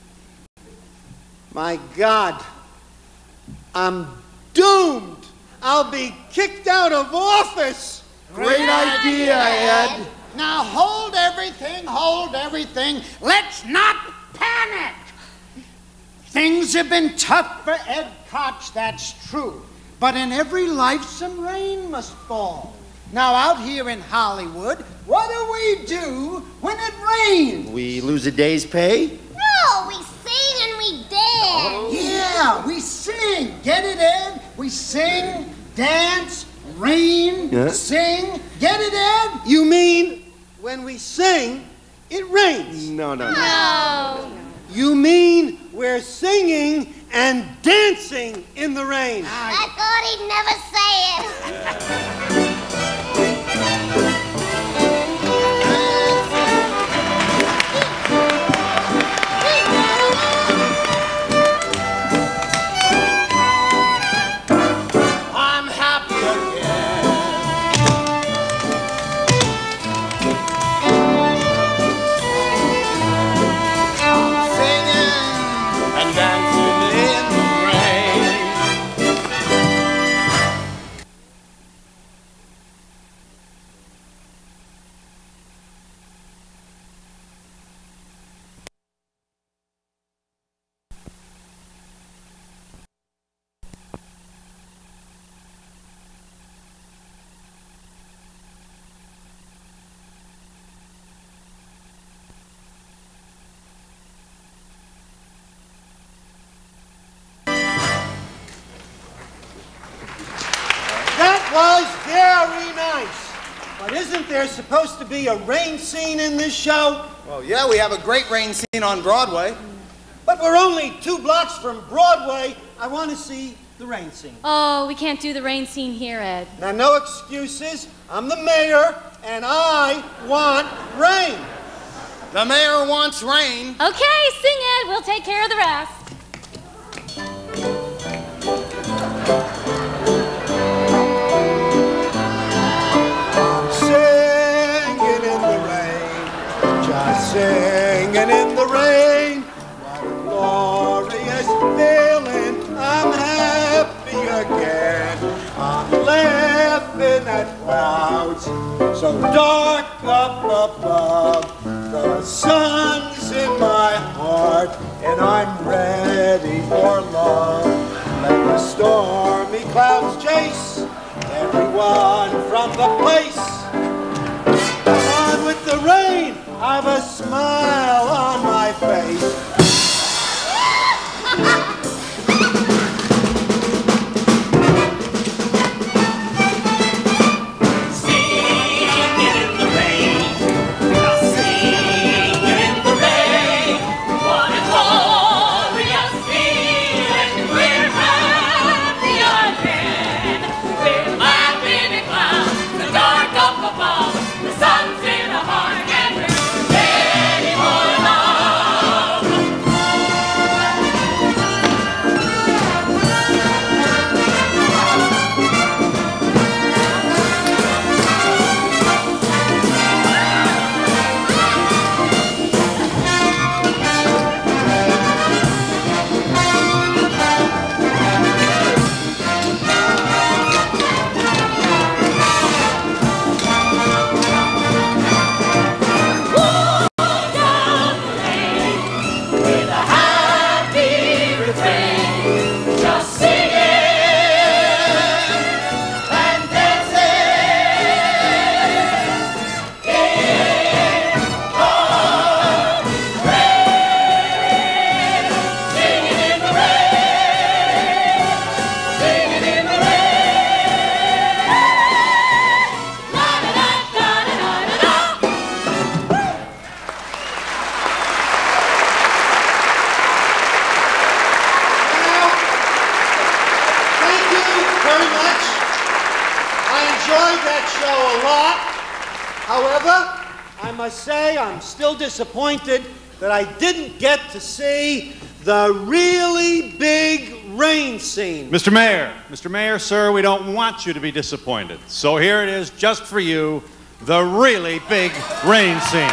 My God, I'm doomed. I'll be kicked out of office. Great idea, Ed. Now hold everything. Let's not panic. Things have been tough for Ed Koch, that's true. But in every life, some rain must fall. Now, out here in Hollywood, what do when it rains? We lose a day's pay? No, we sing and we dance. Yeah, we sing. Get it, Ed? We sing, dance, rain, sing. Get it, Ed? You mean when we sing, it rains? No. You mean we're singing and dancing in the rain? I thought he'd never say it. I'm happy again. I'm singing and dancing in the rain. That was very nice. But isn't there supposed to be a rain scene in this show? Well, yeah, we have a great rain scene on Broadway. But we're only 2 blocks from Broadway. I want to see the rain scene. Oh, we can't do the rain scene here, Ed. Now, no excuses. I'm the mayor, and I want rain. The mayor wants rain. Okay, sing, Ed. We'll take care of the rest. Singing in the rain, just singing in the rain. What a glorious feeling, I'm happy again. I'm laughing at clouds so dark up above. The sun's in my heart and I'm ready for love. Let the stormy clouds chase everyone from the place. Come on with the rain, I've a smile on my face. The sun's in our heart and we're ready for love. enjoyed that show a lot. However, I must say I'm still disappointed that I didn't get to see the really big rain scene. Mr. Mayor, sir, we don't want you to be disappointed. So here it is, just for you, the really big rain scene.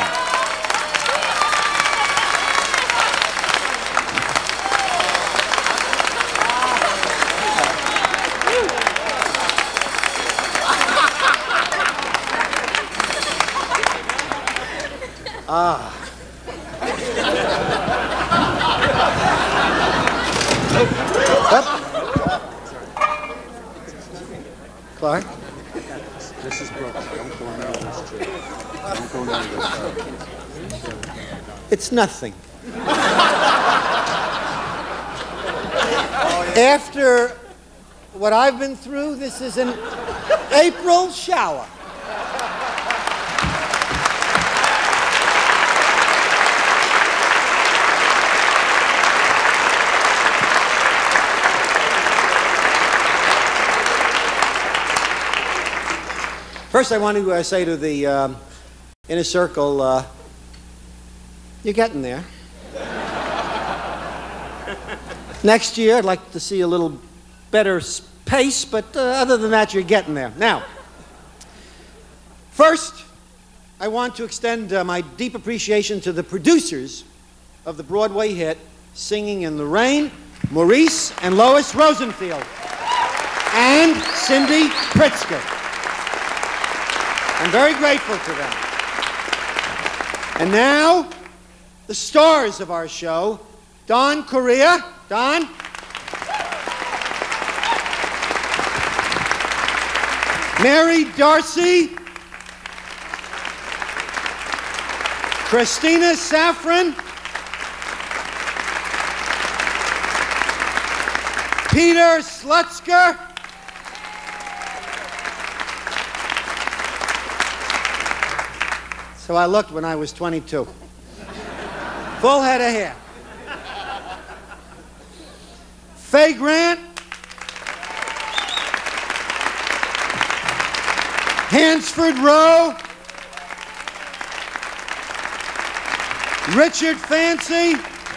Clark? This is broken. Don't go down this chair. Don't go down this chair. It's nothing. After what I've been through, this is an April shower. First, I want to say to the inner circle, you're getting there. Next year, I'd like to see a little better pace, but other than that, you're getting there. Now, first, I want to extend my deep appreciation to the producers of the Broadway hit Singing in the Rain, Maurice and Lois Rosenfield, and Cindy Pritzker. I'm very grateful to them. And now, the stars of our show, Don Correa. Don? Mary Darcy. Christina Safran. Peter Slutzker. So I looked when I was 22. Full head of hair. Faye Grant. Hansford Rowe. Richard Fancy.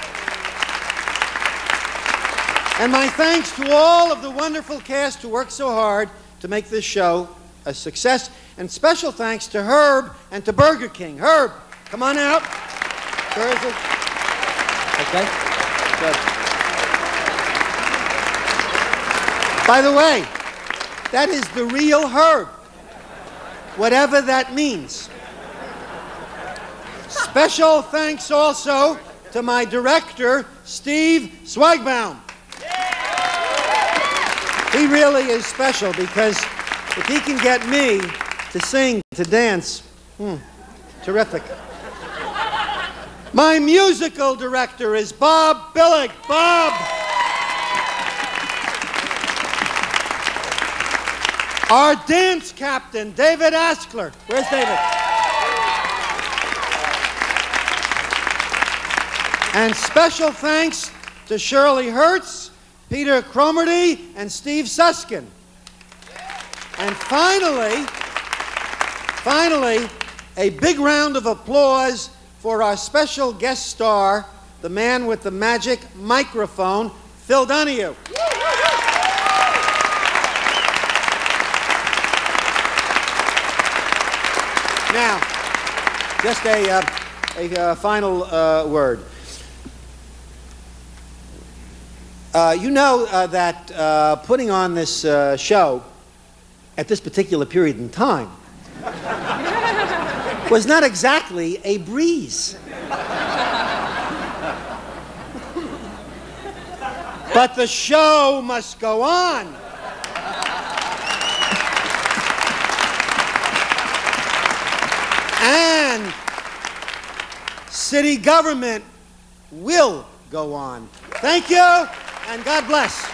And my thanks to all of the wonderful cast who worked so hard to make this show a success. And special thanks to Herb and to Burger King. Herb, come on out. Where is it? Okay. Good. By the way, that is the real Herb, whatever that means. Special thanks also to my director, Steve Swagbaum. He really is special because if he can get me to sing, to dance, terrific. My musical director is Bob Billig. Bob! Our dance captain, David Askler. Where's David? And special thanks to Shirley Hertz, Peter Cromarty, and Steve Suskin. And finally, a big round of applause for our special guest star, the man with the magic microphone, Phil Donahue. Now, just a final word. You know that putting on this show at this particular period in time was not exactly a breeze. But the show must go on. And city government will go on. Thank you, and God bless.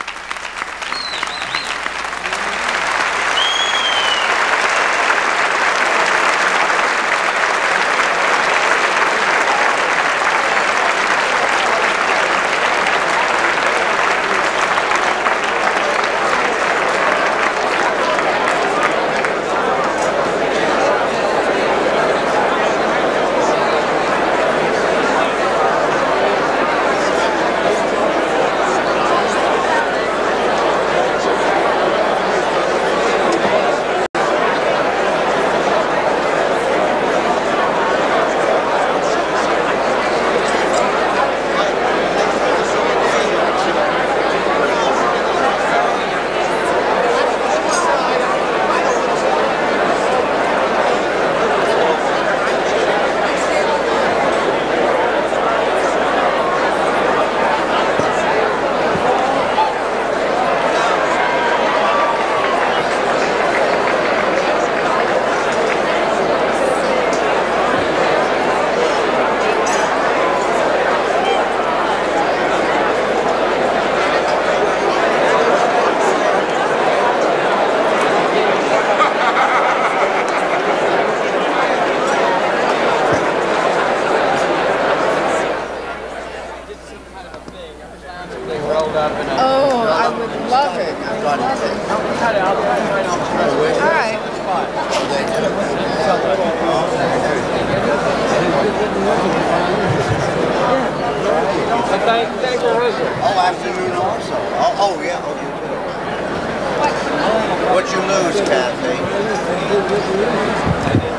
lose, Kathy.